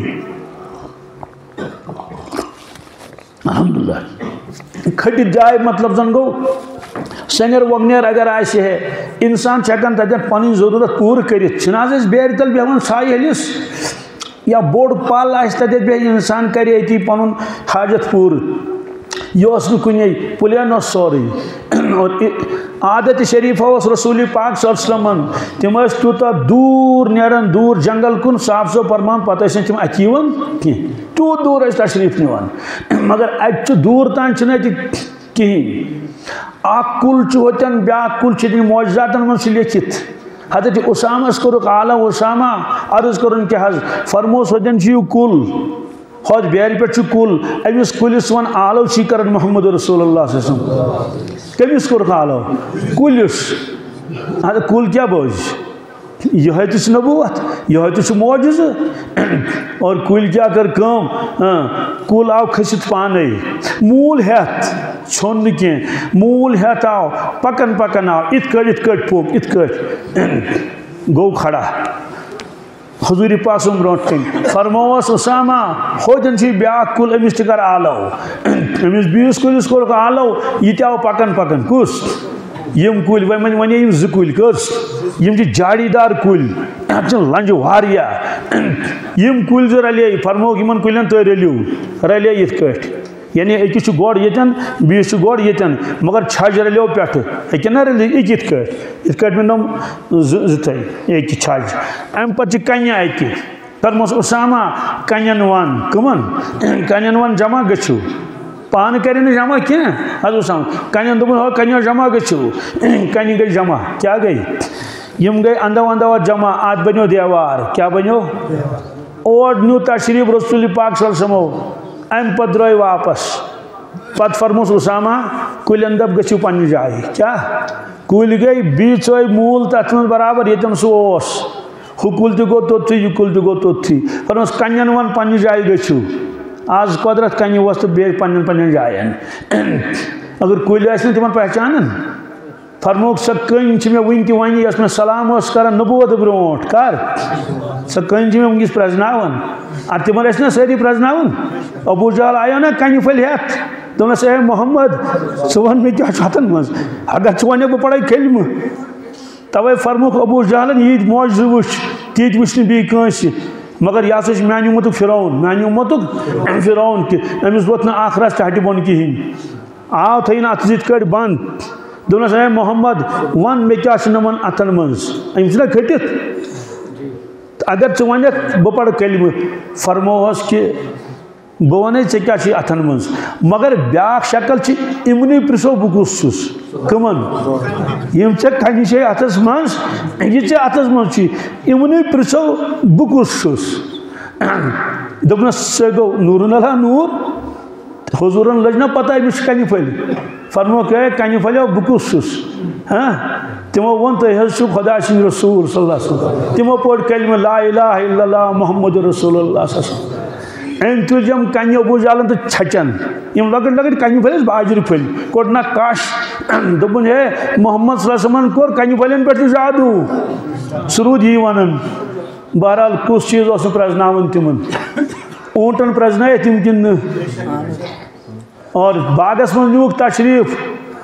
الحمدللہ کھٹت جائے مطلب زن گو سنگر وگنیر اگر آئیسے ہے انسان چکن تجھر پانی ضرورت پور کرت چنازیس بیر تل بیوان سائی حلیس یا بوڑ پال آئیستا تجھر بیر انسان کری ایتی پانون حاجت پور یہ اس نے کنی پلین اور سوری اور عادت شریف اس رسول پاک صلی اللہ علیہ وسلم تم اس توتا دور نیرن دور جنگل کن صاف سو فرمان پتہ اس تم اتیون تو دور اس تشریف نیوان مگر اچ دور تان چھنے کہیں اک کل ہوتن بیاکھ کل چھن معجزاتن من لیکھت حضرت اسامہ اس کو عالم اسامہ عرض کرن کہ حض فرموس ہوتن چھو کل خود بیر پہ کل امس کلس ون آلو چی کرن محمد رسول اللہ صلی اللہ علیہ وسلم کمس کور آلو کلس کل کیا بوجھ یہ تو نبوت یہ تو معجز اور کل کیا کر کم کل آو کھست پانے مول ہیت چھون کی مول ہیت آو پکن پکن آو ات کٹ ات کٹ پوک ات کٹ گو کھڑا حضور پاسم برونٹ کن فرموس اسامہ ہوتن چھ بیاکھ کل امس تہ کر آلو امس بیس کلس کور آلو یہ تہ آو پکن پکن کس یم کل ون ون یم ز کل کس یم چھ جاڑی دار کل ات لنج واریا یم کل ز رلے فرموک یمن کلن تہ رلیو رلے ات کٹ یعنی اکس گوڑ یتن بیس گوڑ یتن مگر چھج رلیو پہ ہیکہ نا رلی اک ات کٹ ات کٹ میں نم زت ایک چھج ام پتہ کنہ اکہ فرموس اسامہ کنن ون کمن کنن ون جمع گچھو پان کرن جمع کی حضرت اسامہ کنن دپن ہو کنہ جمع گچھو کنہ گئی جمع کیا گئی یم گئی اندو اندو جمع ات بنیو دیوار کیا بنیو اور نیو تشریف رسول پاک صلی اللہ علیہ وسلم ام پت درائے واپس پت فرموس اسامہ کل اندب گچھو پنی جائے کیا کل گئی بیچ ہوئی مول تتمن برابر یتن سوس ہو کل تہ گو توت تھی یہ کل تہ گو توت تھی فرموس کنین ون پنی جائے گچھو آج قدرت کنی وس تو بیچ پنین پنین جائیں اگر کل ایسے تمن پہچانن فرموک سا کن چھ میں ون تہ ونی یس میں سلام اس کران نبوت برونٹ کر سا کن چھ میں ونگس پرزناون ار تمن اس نا ساری پرزناون ابو جہل آیا نا کنہ پھل ہیت دونس اے محمد ثون میں کیا چاہتن مز اگر ثونے بہ پڑے کلمہ توے فرموک ابو جہلن یہ معجزہ وچ تیت وچ نہ بی کانس مگر یہ ہسا میانہ امتک فرعون میانہ امتک فرعون کہ امس ووت نا آخرس تہ ہٹہ بون کہین آو تھین ات زت کڑ بند دونس اے محمد ون میں کیا نمن اتن مز ام چھ کھٹت اگر ث ونک بہ پڑ کلمہ فرموہس کہ بہ ونے ے کیا چھ اتن مز مگر بیاکھ شکل چھ امنی پرسو بہ کس چھس کمن یم ے کنہ چھ اتس مز یہ ے اتس مز چھ امنی پرسو بہ کس چھس دپنس سہ گو نور اللہ نور حضورن لج نا پتہ امس کنہ پھل فرموک ہے کنہ پھلیو بہ کس چھس ہاں تمو ون تہ حض چھ خدا سند رسول صلی اللہ علیہ وسلم تمو پور کلمہ لا الہ الا اللہ محمد رسول اللہ صلی اللہ علیہ وسلم ام تجم کنہ ابو جہلن تو چھچن یم لگٹ لگٹ کنہ پھلس باجر پھل کوٹ نا کاش دپن ہے محمد صلی اللہ علیہ وسلم کور کنہ پھلن پہ جادو سرود یہ ونن بہرحال کس چیز اس پرزناون تمن اونٹن پرزنائے تم کن اور باغس من نیوک تشریف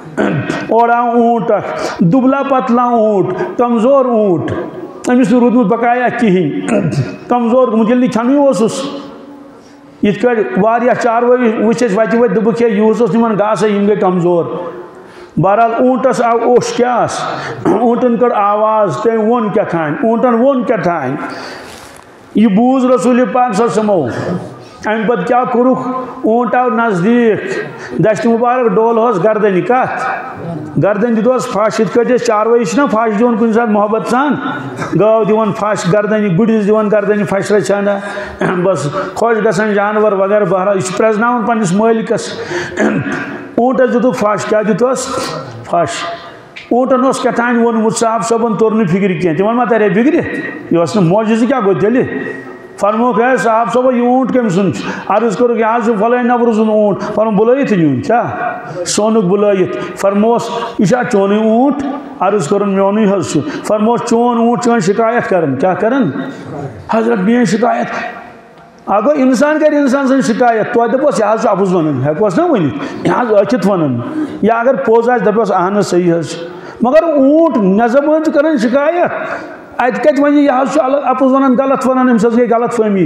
اور آو اونٹ دبلا پتلا اونٹ کمزور اونٹ امس رودمت بقایا کہین کمزور مجھے کھنوی اوسس یہ کڑ چاروی وچ وتہ وت دبک یہ نمان گاسے یم گئی کمزور بہرحال اونٹس آو اوش کیا اونٹن کڑ آواز تم ون کیا تھان اونٹن ون کیا تھان یہ بوز رسول پاک صلی اللہ علیہ وسلم ام پتہ کیا کورک اونٹ آو نزدیک دشت مبارک ڈول ہوس گردن کت گردن دس پھش یہ کٹ چاروی نا پھش دان کن سات محبت سان گو دان پھش گردن گڑس دان گردن پھش رچھان بس خوش گسان جانور وغیرہ بہرحال یہ پرزناون پنس مالکس اونٹس دتک پھش کیا دتس پھش اونٹن اس کتان وونمت صاحب صبن تور نہ فکر کی تمن ما ترے فکر یہ معجزہ کیا گو تیلہِ فرموک ہے صاحب صاحب یہ اونٹ کم سن عرض کرو کہ آج فلائن نفر سن اونٹ فرم بلائیت نیون کیا سونک بلائیت فرموس یہ چونی اونٹ عرض کرن میونی حض فرموس چون اونٹ چون شکایت کرن کیا کرن حضرت بین شکایت اگر انسان کر انسان سن شکایت تو دپوس یہ حض اپوز ونن ہیکوس نا ونت یہ حض اچت ونن یا اگر پوز آس دپوس اہن صحیح حض مگر اونٹ نظم کرن شکایت ات کت ون یہ حض اپوز ونان غلط ونان امس گئی غلط فہمی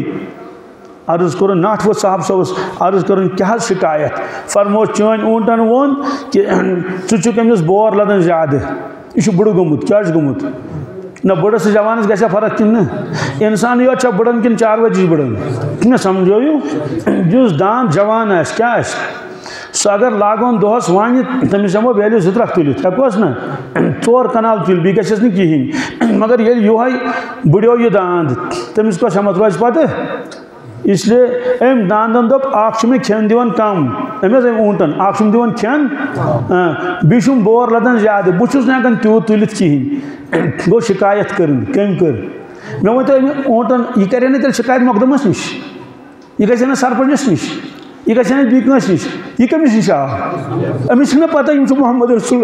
عرض کرن ناٹ وت صاحب صاحبس عرض کرن کیا حض شکایت فرمو چون اونٹن وون کہ ژٕ چھُکھ أمِس بور لدن زیادٕ یہ چھُ بُڑٕ گوٚمُت کیٛاہ چھُ گوٚمُت نہ بڑس سے جوانس گژھِ فرق کن انسان یوت چھا بڑن کن چار بجے بڑن مے سمجھو جس دان جوان آس کیا آس سہ اگر لاگون دہس ون تمس ہمو ویلیو زٕ ترٛکھ تُلِتھ ہیکوس نا ژور کنال تُلۍ بیٚیہِ گژھٮ۪س نہٕ کِہیٖنۍ مگر ییٚلہِ یِہوے بڑیو یہ داند تمس کۄس ہٮ۪مت روزِ پتہٕ اس لیے ام داندن دپ اخ چھُ مےٚ کھٮ۪ن دِوان کم أمِس ام اونٹن اخ چھُم دِوان کھٮ۪ن بیٚیہِ چھُم بور لدان زیادٕ بہٕ چھُس نہٕ ہٮ۪کان تیوٗت تُلِتھ کِہیٖنۍ گوٚو شکایت کٔرٕن کٔمۍ کٔر مےٚ ؤنۍتو أمۍ اونٹن یہِ کرِ نہٕ تیٚلہِ شکایت مقدمس نِش یہِ گژھِ ہا نہٕ سرپنچس نِش یہِ گژھِ ہا نہٕ بیٚیہِ کٲنٛسہِ نِش یہِ کٔمِس نِش آو أمِس چھِنہ پتہ یِم چھُ محمد رسول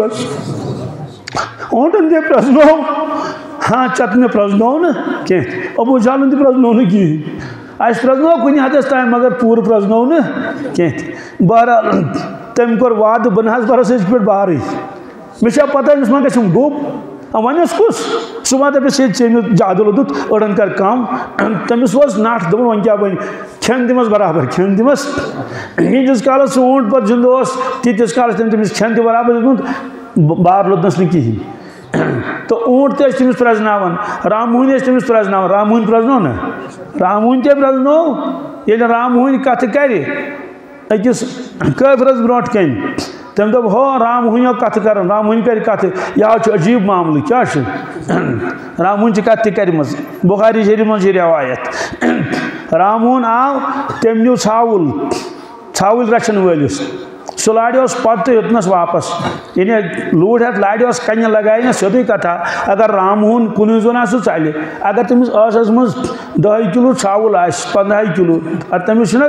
اونٹن تہِ پرٛزنوو ہاں چت مےٚ پرٛزنوو نہٕ کینٛہہ ابوٗ جالن تہِ پرٛزنوو نہٕ کِہیٖنۍ اس پرٛزنوو کُنہِ حدس تام مگر پوٗرٕ پرٛزنوو نہٕ کینٛہہ تہِ بہرحال تٔمۍ کوٚر وعدٕ بہٕ نہ حظ بَرس أزۍ پٮ۪ٹھ بارٕے مےٚ چھا پتہ أمِس ما گژھِ ڈوٚب ونس کُس سُہ ما دپٮ۪س ہے ژےٚ أمِس زیادٕ لوٚدُت أڑن کر کم تٔمِس اوس نٹھ دوٚپُن وۄنۍ کیٛاہ بنہِ کھٮ۪ن دِمس برابر کھٮ۪ن دِمس ییٖتِس کالس سُہ اوٗنٹ پتہٕ زِندٕ اوس تیٖتِس کالس تٔمۍ تٔمِس کھٮ۪ن تہِ برابر دیُتمُت بار لوٚدنس نہٕ کِہیٖنۍ تو اونٹ تہِ ٲسۍ تٔمِس پرٛزناوان رام موہنی ٲسۍ تٔمِس پرٛزناوان رام موہنی پرٛزنوو نا رام موہنی تے پرٛزنوو ییٚلہِ رام موہنی کتھٕ کرِ أکِس کٲفرس برونٛٹھ کَنہِ تٔمۍ دوٚپ ہو رام موہنیو کتھٕ کران رام موہنی کرِ کتھٕ یہِ حظ چھُ عجیٖب معاملہٕ کیٛاہ چھُ رام موہنی چھِ کتھ تہِ کَرِمٕژ بُخاری شریٖف منٛز چھِ رٮ۪وایت رام موہن آو تٔمۍ نیوٗ ژھاوُل ژھاوٕلۍ رچھن وٲلِس سُہ لاریوس پتہٕ تہٕ ہیوٚتنس واپس یعنی لوٗر ہٮ۪تھ لاریوس کنہِ لگایہِ نا سیوٚدُے کتھا اگر رام موہن کُنُے زوٚن آسہِ سُہ ژلہِ اگر تٔمِس ٲسس منٛز دہہِ کِلوٗ ژھاوُل آسہِ پنٛدہے کِلوٗ ادٕ تٔمِس چھُنہ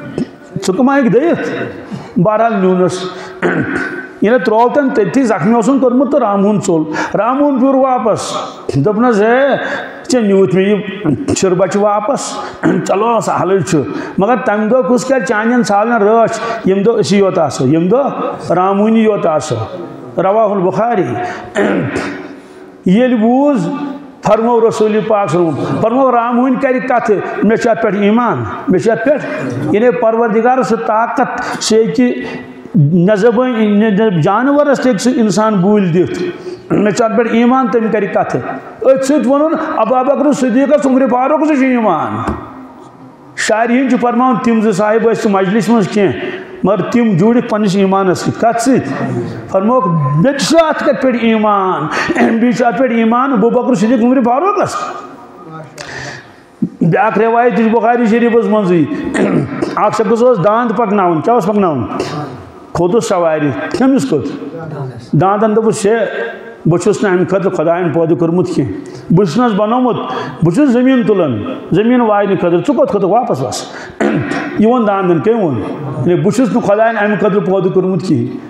ژٕ کٕم ہٮ۪کہِ دٔیِتھ بہرحال نیوٗنس ییٚلہِ ترٛوو تٔمۍ تٔتھی زخمی اوسُن کوٚرمُت تہٕ رام موہن ژوٚل رام موہن پھیوٗر واپس دوٚپنس ہے ژےٚ نیوٗتھ مےٚ یہِ چھِر بچہِ واپس چلو سہلٕے چھُ مگر تمہِ دۄہ کُس کرِ چانٮ۪ن ژھاولٮ۪ن رٲچھ ییٚمہِ دۄہ أسی یوت آسو ییٚمہِ دۄہ رام موہنی یوت آسو رواہ البخاری ییٚلہِ بوٗز فرمو رسول پاک صٲبن فرمو رام موہنی کرِ کتھٕ مےٚ چھُ اتھ پٮ۪ٹھ ایٖمان مےٚ چھُ اتھ پٮ۪ٹھ یعنی پروردگار سُہ طاقت سُہ ہیٚکہِ نہ زبٲنۍ جانورس تہِ ہیٚکہِ سُہ انسان بوٗلۍ دِتھ مےٚ چھُ اتھ پٮ۪ٹھ ایٖمان تٔمۍ کرِ کتھٕ أتھۍ سۭتۍ ووٚنُن ابوٗ بکر صدیٖقس عمرِ فاروق سُہ چھُ ایٖمان شاعرِ ہِنٛدۍ چھُ فرماوُن تِم زٕ صاحب ٲسۍ نہٕ مجلس منٛز کینٛہہ مگر تِم جوٗڑِکھ پننِس ایٖمانس سۭتۍ کتھ سۭتۍ فرموکھ مےٚ تہِ چھُ اتھ کتھ پٮ۪ٹھ ایٖمان بیٚیہِ چھُ اتھ پٮ۪ٹھ ایٖمان ابوٗ بکر صدیٖق عمرِ فاروقس بیٛاکھ رٮ۪وایت تہِ چھِ بُخاری شریٖفس منٛزٕے اکھ شخص اوس داند پکناوُن کیٛاہ اوس پکناوُن کھوٚتُس سوارِ کٔمِس کھوٚت داندن دوٚپُس ہے بہٕ چھُس نہٕ امہِ خٲطرٕ خۄدایَن پٲدٕ کوٚرمُت کینٛہہ بہٕ چھُس نہٕ حظ بنومُت بہٕ چھُس زٔمیٖن تُلان زٔمیٖن واینہٕ خٲطرٕ ژٕ کوٚت کھوٚتُکھ واپس وس یہِ ووٚن داندن کٔمۍ ووٚن بہٕ چھُس نہٕ خۄدایَن امہِ خٲطرٕ پٲدٕ کوٚرمُت کِہیٖنۍ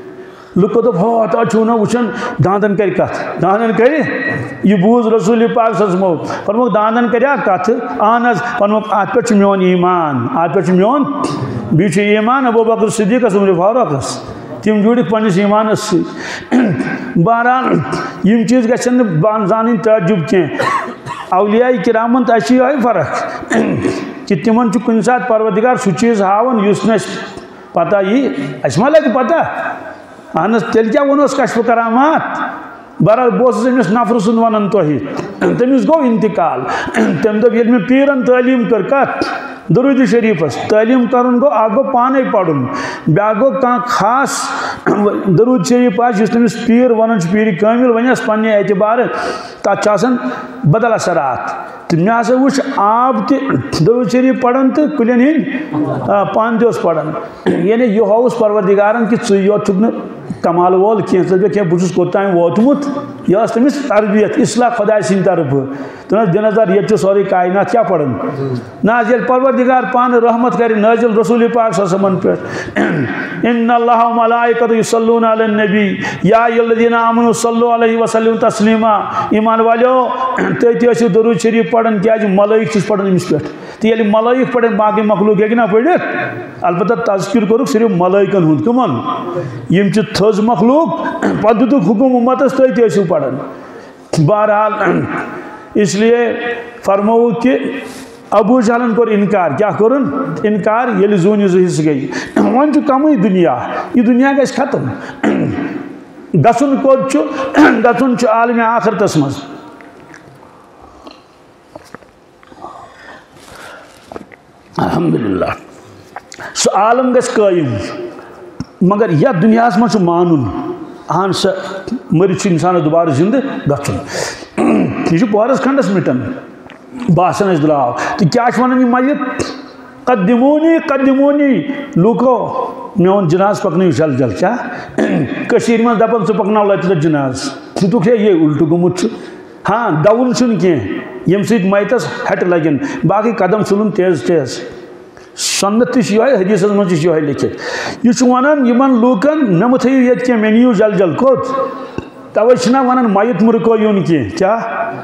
لکو دپ ہو تا چھو نا وچھن داندن کر کت داندن کر یہ بوز رسول پاک صلی اللہ علیہ وسلم فرموک داندن کریا کت اہن حظ فرموک ات پہ میون ایمان ات پہ میون بیچ ایمان ابو بکر صدیق عمر فاروق تم جوڑ پنس ایمانس سی بہرحال یم چیز گھن بان زان تعجب کی اولیاء کرامن تو اچھی یہ فرق کہ تمن کن سات پروردگار سہ چیز ہاون اس نا پتہ یہ اس ما لگہ پتہ اہن تیل کیا ونوس کشف کرامات بہرحال بہت امس نفر سن ونان توحید تمس گو انتقال تم دپ یل میں پیرن تعلیم کر کت درود شریفس تعلیم کرن گو اک گو پانے پڑھن بیا گو کان خاص درود شریف آس تمس پیر ونان پیر کامل ونس پنہ اعتبار تک بدل اثرات تو مے ہسا وچ آب تہ درود شریف پڑھن تو کلین ہند پان تہ پڑھن یعنی یہ ہوس پروردگارن کہ ژٕ یوت چھُکھ نہٕ کمال وول کینٛہہ ژٕ دٔپکھ بہٕ چھُس کوٚتام ووتمُت یہ ٲس تٔمِس تربیت اصلاح خۄداے سٕنٛدِ طرفہٕ تٔمۍ دِ نظر ییٚتہِ چھُ سورُے کائنات کیٛاہ پران نہ حظ ییٚلہِ پروردگار پانہٕ رحمت کرِ نٲزِل رسول پاک صلی اللہ علیہ وسلم پٮ۪ٹھ ان اللہ وملائکتہ یصلون علی النبی یا ایھا الذین آمنوا صلوا علیہ وسلم تسلیما ایمان والیو تُہۍ تہِ ٲسِو درود شریف پران کیٛازِ ملائک چھِ پران أمِس پٮ۪ٹھ تہٕ ییٚلہِ ملائک پرن باقٕے مخلوق ہیٚکہِ نا پٔرِتھ البتہ تذکر کوٚرُکھ صرف ملائکن ہُنٛد کٕمن یِم چھِ تھٔز مخلوق پتہٕ دِتُکھ حکم اُمتس تُہۍ تہِ ٲسِو پران بہرحال اس لیے فرمو کہ ابو جہلن کور انکار کیا کرن انکار یل زونی زہس گئی ون چھ کم دنیا یہ دنیا گھس ختم گھن کوت گھن عالم آخرتس مز الحمدللہ سہ عالم گھس قائم مگر یتھ دنیا مز مانن اہن سا مرچ انسان دوبارہ زندہ گھن یہ پورس کھنڈس مٹن باسان اس دلاو تو کیا ونان یہ میت قدمونی قدمونی لوکو میون جناز پکنو جل جل کیا کشیر من دپن سہ پکناو لت جناز دتک ہے یہ الٹو گومت ہاں دول چھ کی یم سۭتۍ میتس ہٹ لگن باقی قدم چلن تیز تیز سنت تہ یہ حدیث من یہ لکھت یہ ونان یمن لوکن نم تھیو یت کی مے نیو جل جل کوت توے چھنا ونان میت مرکو یون کی کیا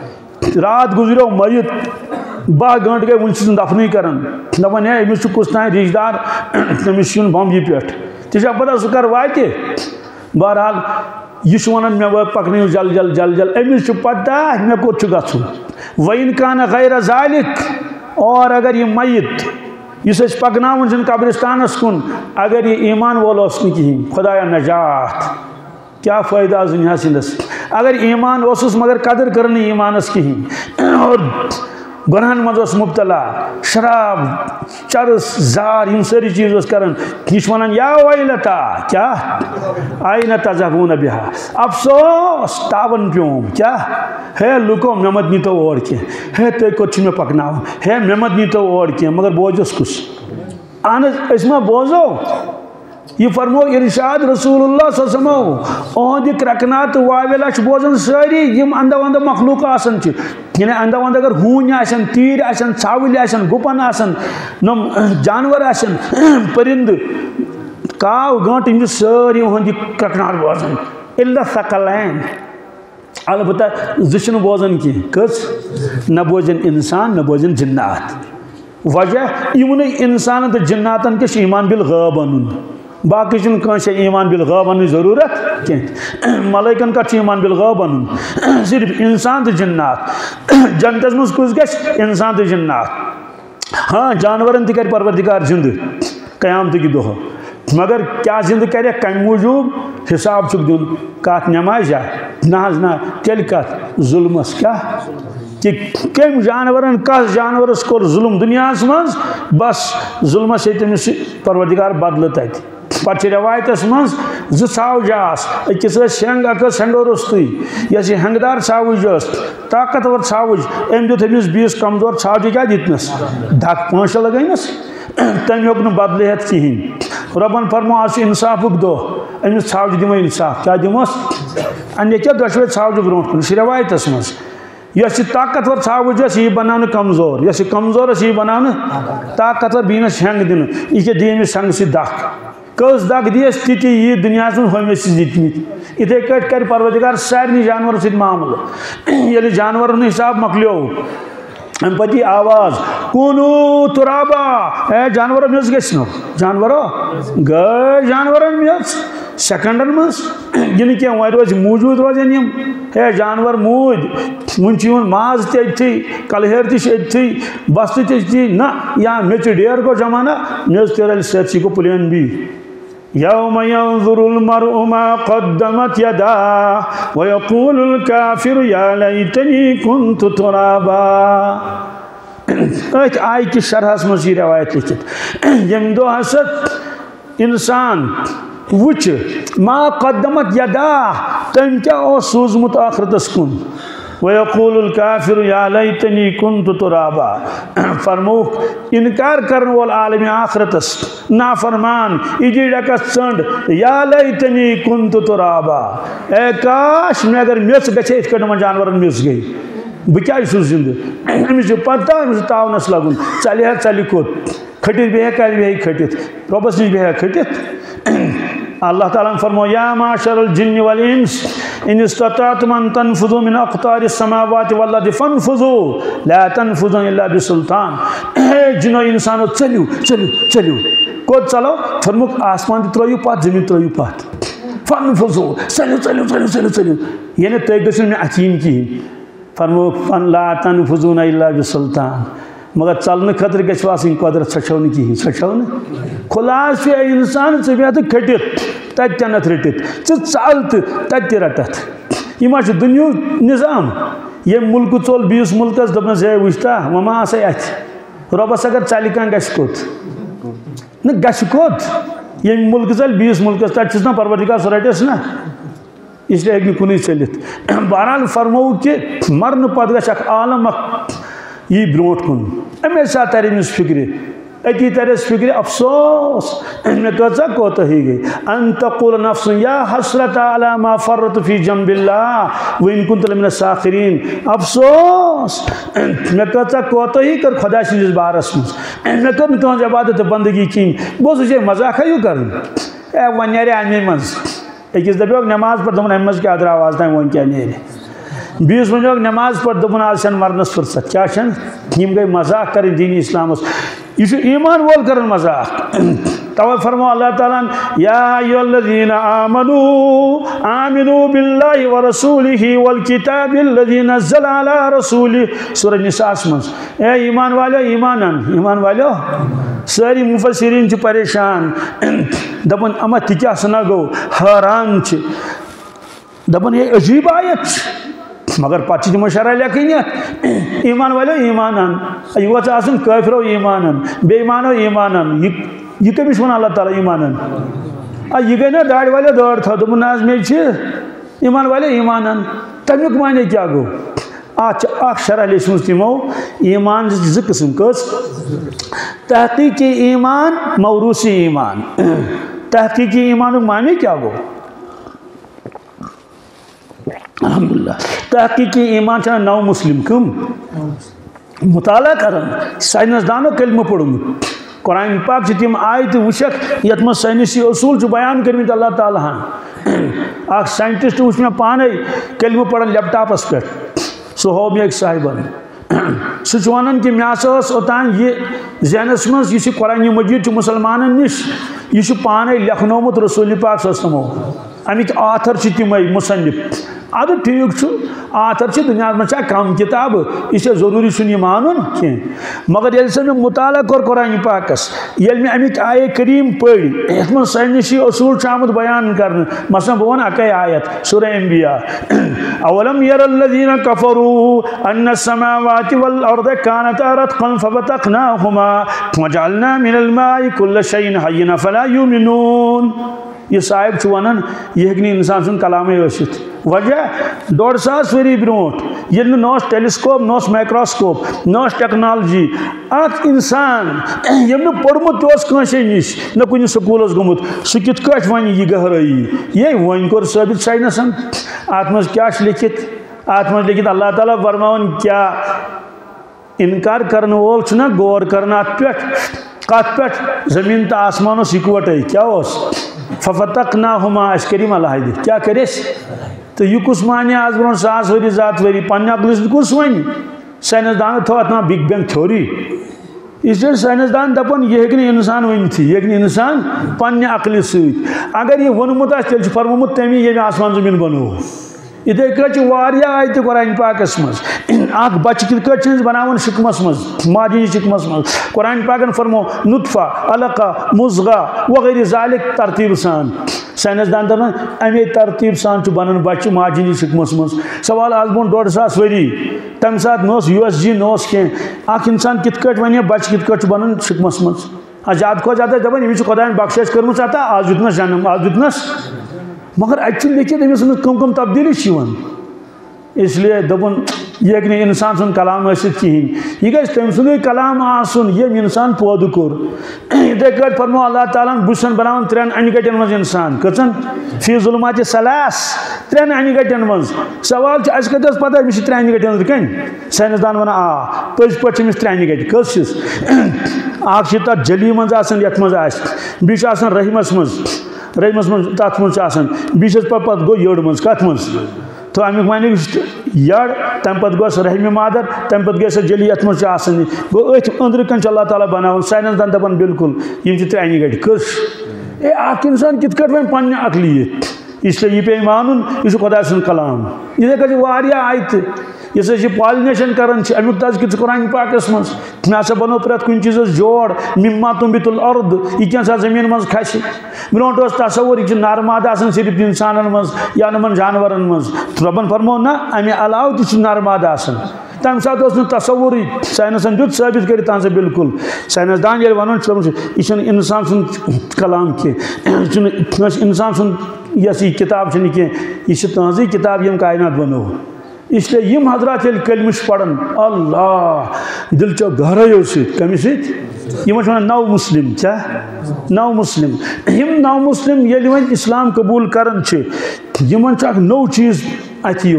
رات گزرو میت بہ گھنٹہ گئی ون دفنی کران دپان ہے امس کس تین رشتہ دار تمس یون بمبئی پہ تہ پتہ سہ کر واتہ بہرحال یہ ونان مے پکنو جل جل جل جل امس پتہ مے کوت گھن وین کان غیر ذالک اور اگر یہ میت اس پکناون چھ قبرستانس کن اگر یہ ایمان وول اس کہین خدایا نجات کیا فائدہ دنیا سندس اگر ایمان اس مگر قدر کرنے ایمانس کہین اور گناہن مز مبتلا شراب چرس زار یم ساری چیز اس کرن یہ ونان یا ویلتا کیا آئین تذہبون بہا افسوس تاون پیوم کیا ہے لکو مے مت نیتو اور کی ہے تھی کوت میں پکناو ہے مے مت نیتو اور کی مگر بوجھس کس اہن اسما بوزو یہ فرمو ارشاد رسول اللہ صلی اللہ علیہ وسلم اہد کرکنات واویلا بوزن ساری یم اندہ وندہ مخلوق آسن چھ یعنی اندہ وندہ اگر ہون آسن تیر آسن ژھاوٕلۍ آسن گپن آسن نم جانور آسن پرند کاو گانٹ یم ساری اہد کرکنات بوزن الا ثقلین البتہ زشن بوزن کی کس نہ بوزن انسان نہ بوزن جنات وجہ یمن انسان تو جناتن کے ایمان بالغیب انن باقی چھ کانس ایمان بالغیب ان ضرورت کی ملائکن کا ایمان بالغیب ان صرف انسان تو جنات جنتس مز کس گھس انسان تو جنات ہاں جانورن تہ کر پروردگار زند قیامت کی دہ مگر کیا زند کرے کم موجوب حساب چھ دن کت نماز نہ نہ تیل کت ظلمس کیا کہ کم جانورن کس جانورس کور ظلم دنیا مز بس ظلمس ہے تمس پروردگار بدل تت پتہ روایتس مز زاوج آس اکس شنگ اک سنڈو روستی یس ہنگدار ژھاوج طاقتور ژھاوج ام دیت امس بیس کمزور ژھاوجہ کیا دتنس دک پانچ لگینس تم ہیوک نہ بدلے ہتھ کہین ربن فرمو آس انصافک دہ امس ژھاوج دمو انصاف کیا دموس ان کیا دشوے ژھاوج برونٹ کن روایتس مز یس طاقتور ژھاوج یہ بنانا کمزور یس کمزور یہ بنانا طاقتور بینس ہنگ دن یہ دی امس ہنگ سی دک کس دگ دیس تی یہ دنیا ہمس دتمت اتھے کٹ کر پروردگار سارے جانور ست معاملہ یل جانور حساب مکلیو ام پتی آواز کونو ترابا اے جانور میز گھنو جانور گئے جانور میز سیکنڈن مز یہ کی روز موجود روزن ہے جانور مود ون ماز تھی کلہر تھی بست تھی نا یا میچ ڈیر گو جمانہ میز تیرل سرسی کو پلین بھی یوم ينظر المرء ما قدمت يداه ويقول الكافر يا ليتني كنت ترابا ایت آئی کی شرح مزی روایت لکھت یم دو حسد انسان وچ ما قدمت يداه تم کیا او سوزمت آخرتس کن وَيَقُولُ الْكَافِرُ يَا لَيْتَنِي كُنْتُ تُرَابًا فرموک انکار کرن وال عالم آخرتس نافرمان ایجی ڈکس چند یا لیتنی کنت ترابا اے کاش میں اگر میچ گچے اس کٹما جانورن میچ گئی بکیا سو زندہ امیس پتہ امیس تاونس لگن چلی ہے چلی کت کھٹت بھی ہے کل بھی ہے کھٹت ربس نش بھی ہے کھٹت اللہ تعالیٰ فرمو یا معاشر الجن والانس ان استطعتم ان تنفذوا من اقطار السماوات والارض فانفذوا لا تنفذون الا بسلطان اے جنو انسانو چلیو چلیو چلیو کود چلو فرموک آسمان تی ترویو پات زمین ترویو پات فانفذوا چلیو چلیو چلیو چلیو چلیو یعنی تیگسن میں عطیم کی فرموک فن لا تنفذون الا بسلطان مگر چلنے خطر گھس آسن قدرت سچو نا کہین سچو نا خلاص پہ انسان ژٕ بیہہ تہٕ کھٔٹِتھ تتہِ تنت رٔٹِتھ ژٕ ژل تہٕ تتہِ تہِ رٹتھ یہ ما چھُ دُنیہُک نظام ییٚمہِ مُلکہٕ ژوٚل بیٚیِس مُلکس دوٚپنس ہے وٕچھتا وۄنۍ ما آسے اتہِ رۄبس اگر ژلہِ کانٛہہ گژھِ کوٚت نہ گژھِ کوٚت ییٚمہِ مُلکہٕ ژلہِ بیٚیِس مُلکس تتہِ چھُس نا پروردگار سُہ رٹٮ۪س نا اس لیے ہیٚکہِ نہٕ کُنُے ژٔلِتھ بہرحال فرموو کہ مرنہٕ پتہٕ گژھِ اکھ عالم اکھ یہ برونٹ کن امی ساتھ تر امس فکر اتی ترس فکر افسوس میں کہتا کوتا ہی گئی ان تقول نفس یا حسرت علی ما فرط فی جنب اللہ و ان کنت لمن الساخرین افسوس میں کہتا کوتا ہی کر خدا سنجز بارس میں میں کہتا تمہیں عبادت بندگی کی بہت سوچے مزاق ہے یوں کرن اے ونیارے آنی منز ایک اس دبیوک نماز پر دمون احمد کی ادر آواز دائیں ون کیا نیرے بیس منجوک نماز پر دبن آسن مرنس فرصت کیا شن یم گئی مذاق کریں دین اسلام یہ ایمان وول کرن مذاق تو فرمو اللہ تعالیٰ یا ایو الذین آمنوا آمنوا باللہ ورسولہ والکتاب الذی نزل علی رسولہ سورہ نساء منز اے ایمان والو ایمانن ایمان والو ساری مفسرین چھ پریشان دبن اما تکیا سنا گو حیران چھ دبن یہ عجیب آیت مگر پچ تمو شرع لیکنیت ایمان والو ایمانن یہ وچ آسن کافرو ایمانن بے ایمانو ایمانن یہ کمس ون اللہ تعالیٰ ایمانن یہ گئی نا داڑ والے داڑ تھا دپن ناز میں ایمان والے ایمانن تمیک معنی کیا گو اخ شرح لیچمت تمو ایمان زٕ قسم کس تحقیقی ایمان موروثی ایمان تحقیقی ایمان معنی کیا گو الحمدللہ تحقیقی ایمان چھنا نو مسلم کم مطالعہ کرن سائنس دانو کلمہ پڑھمت قرآن پاک سے تم آیت وشک یتم سائنسی اصول جو بیان کرمت اللہ تعالیٰ ہاں اخ سائنٹسٹ وچ میں پانے کلمہ پڑھن لیپ ٹاپس پہ سو ہو میں ایک صاحبن سہ ونان کہ مے ہسا اوتان یہ ذہنس مز یہ قرآن مجید مسلمانن نش یہ پانے لکھنومت رسول پاک صلی اللہ علیہ وسلم امیک آتھر تمے مصنف اد ٹھیک آتھر دنیا میں کم کتاب یہ ضروری چھ یہ مانن کی مگر یل سا میں مطالعہ کور قرآن پاکس یل میں امیک آئے کریم پڑھ یت من سائنسی اصول آمت بیان کرنے مثلا بہ ون اکے آیت سورہ انبیاء اولم یر الذین کفروا ان السماوات والارض كانتا رتقا ففتقناهما وجعلنا من الماء كل شيء حي فلا يؤمنون یہ صاحب ونان یہ ہیکہ انسان سن کلامے ٲسِتھ وجہ ڈوڑ ساس ؤری برونٹھ ییٚلہِ نہٕ نہ اوس ٹیلیسکوپ نہ اوس مائکروسکوپ نہ اوس ٹیکنالوجی اکھ انسان ییٚمۍ نہٕ پوٚرمُت تہِ اوس کٲنٛسے نِش نہ کُنہِ سکوٗلس گوٚمُت سُہ کِتھ کٲٹھۍ وَنہِ یہِ گہرٲیی یے وۄنۍ کوٚر ثٲبت ساینسن اتھ منٛز کیٛاہ چھُ لیکھِتھ اتھ منٛز لیکھِتھ اللہ تعالیٰ فرماوان کیٛاہ انکار کرن وول چھُنہ غور کرن اتھ پٮ۪ٹھ کت پہ زمین تو آسمان اکوٹے کیا ففتقناہما اس کریم علیحدہ کیا کرس تو یہ کس مانے آج برون ساس وری ذات وری پنہ عقل کس ون سائنس دان تھو اتنا بگ بینگ تھیوری اس لیے سائنس دان دپان یہ ہیکہ انسان ونتھی یہ ہیکہ انسان پنہ عقل ست اگر یہ ونمت آسہ تیل فرمومت تمی یہ آسمان زمین بنو اتھے کٹ آیت قرآن پاکس مز اخ بچہ کت کٹ بناون شکمس مز ماجی شکمس مز قرآن پاکن فرمو نطفہ علقہ مضغہ وغیرہ ذالک ترتیب سان سائنس دان دپان امی ترتیب سان بنان بچہ ماجی شکمس مز سوال آز برون ڈوڑ ساس وری تمہ سات نوس یو ایس جی نوس کی اخ انسان کت کٹ ون بچہ کت کٹ بنان شکمس مز زیادہ کھت زیادہ دپان یہ خدائن بخشش کرمز عطا آز دیتنس جنم آز دیتنس مگر اتہ لیکھت امس کم کم تبدیلی اس لیے دپن یہ ہیکہ انسان سن کلام ٲسِتھ کہین یہ گژھِ تٔمۍ سُنٛدُے کلام آسُن یٔمۍ انسان پٲدٕ کوٚر یِتھے کٲٹھۍ فرمو اللہ تعالیٰ ہن بہٕ چھُسن بناوان ترٛٮ۪ن انہِ گٹٮ۪ن منٛز انسان کٔژن فی ظلمات ثلاث ترٛٮ۪ن انہِ گٹٮ۪ن منٛز سوال چھُ اَسہِ کتہِ ٲس پتہ أمِس چھِ ترٛےٚ انہِ گٹہِ أنٛدرٕ کَنۍ ساینس دان ونان آ پٔزۍ پٲٹھۍ چھِ أمِس ترٛےٚ انہِ گٹہِ کٔژ چھِس اکھ چھِ تتھ جلی منٛز آسان یتھ منٛز آسہِ بیٚیہِ چھُ آسان رحمس منٛز رحمس منٛز تتھ منٛز چھُ آسان بیٚیہِ چھس پتہٕ پتہٕ گوٚو یٔڈ منٛز کتھ منٛز تو امیک معنی یڑ تمہ پتہ گوس رحم مادر تمہ پتہ گئی سو جلی یت مجھ آسان گو ات اندر کن اللہ تعالیٰ بناون سائنس دان دپان بالکل یم ترے انہ گٹہ کس اے اخ انسان کت کٹ ون پنہ عقلیت اس لیے یہ پہ مانن یہ خدا سن کلام یہ کچھ واریاہ آیت اس پالنیشن کران امیک تذکر قرآن پاکس مز مے ہسا بنو پریت کن چیز جوڑ مما تنبت الارض یہ کیا زمین مز کھس برونٹ اس تصور یہ نرماد آسان صرف انسانن مز یا نمن جانورن مز ربن فرمو نا امی علاوہ تہ نرماد آسان تمہ سات اس تصور سائنسن دیت ثابت کر تہذا بالکل سائنس دان یل ونان یہ انسان سن کلام کی انسان سن یس یہ کتاب کی یہ تہذی کتاب یم کائنات بنو اس لیے یم حضرات یل کلمش پڑھن اللہ دل چو گہرایو ست کمی ست یہ نو مسلم کیا نو مسلم یم نو مسلم یل ون اسلام قبول کرن یمن اخ نو چیز اتھ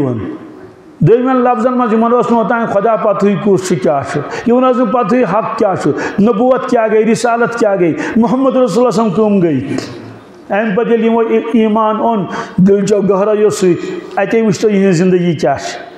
دویمن لفظن مز یمن اس اوتان خدا پتہ کس کیا یمن اس پتہ حق کیا نبوت کیا گئی رسالت کیا گئی محمد رسول اللہ صلی اللہ علیہ وسلم کم گئی ام پتہ یل یمو ایمان اون دل چو گہرایو ست اتے وچھ تو یہ زندگی کیا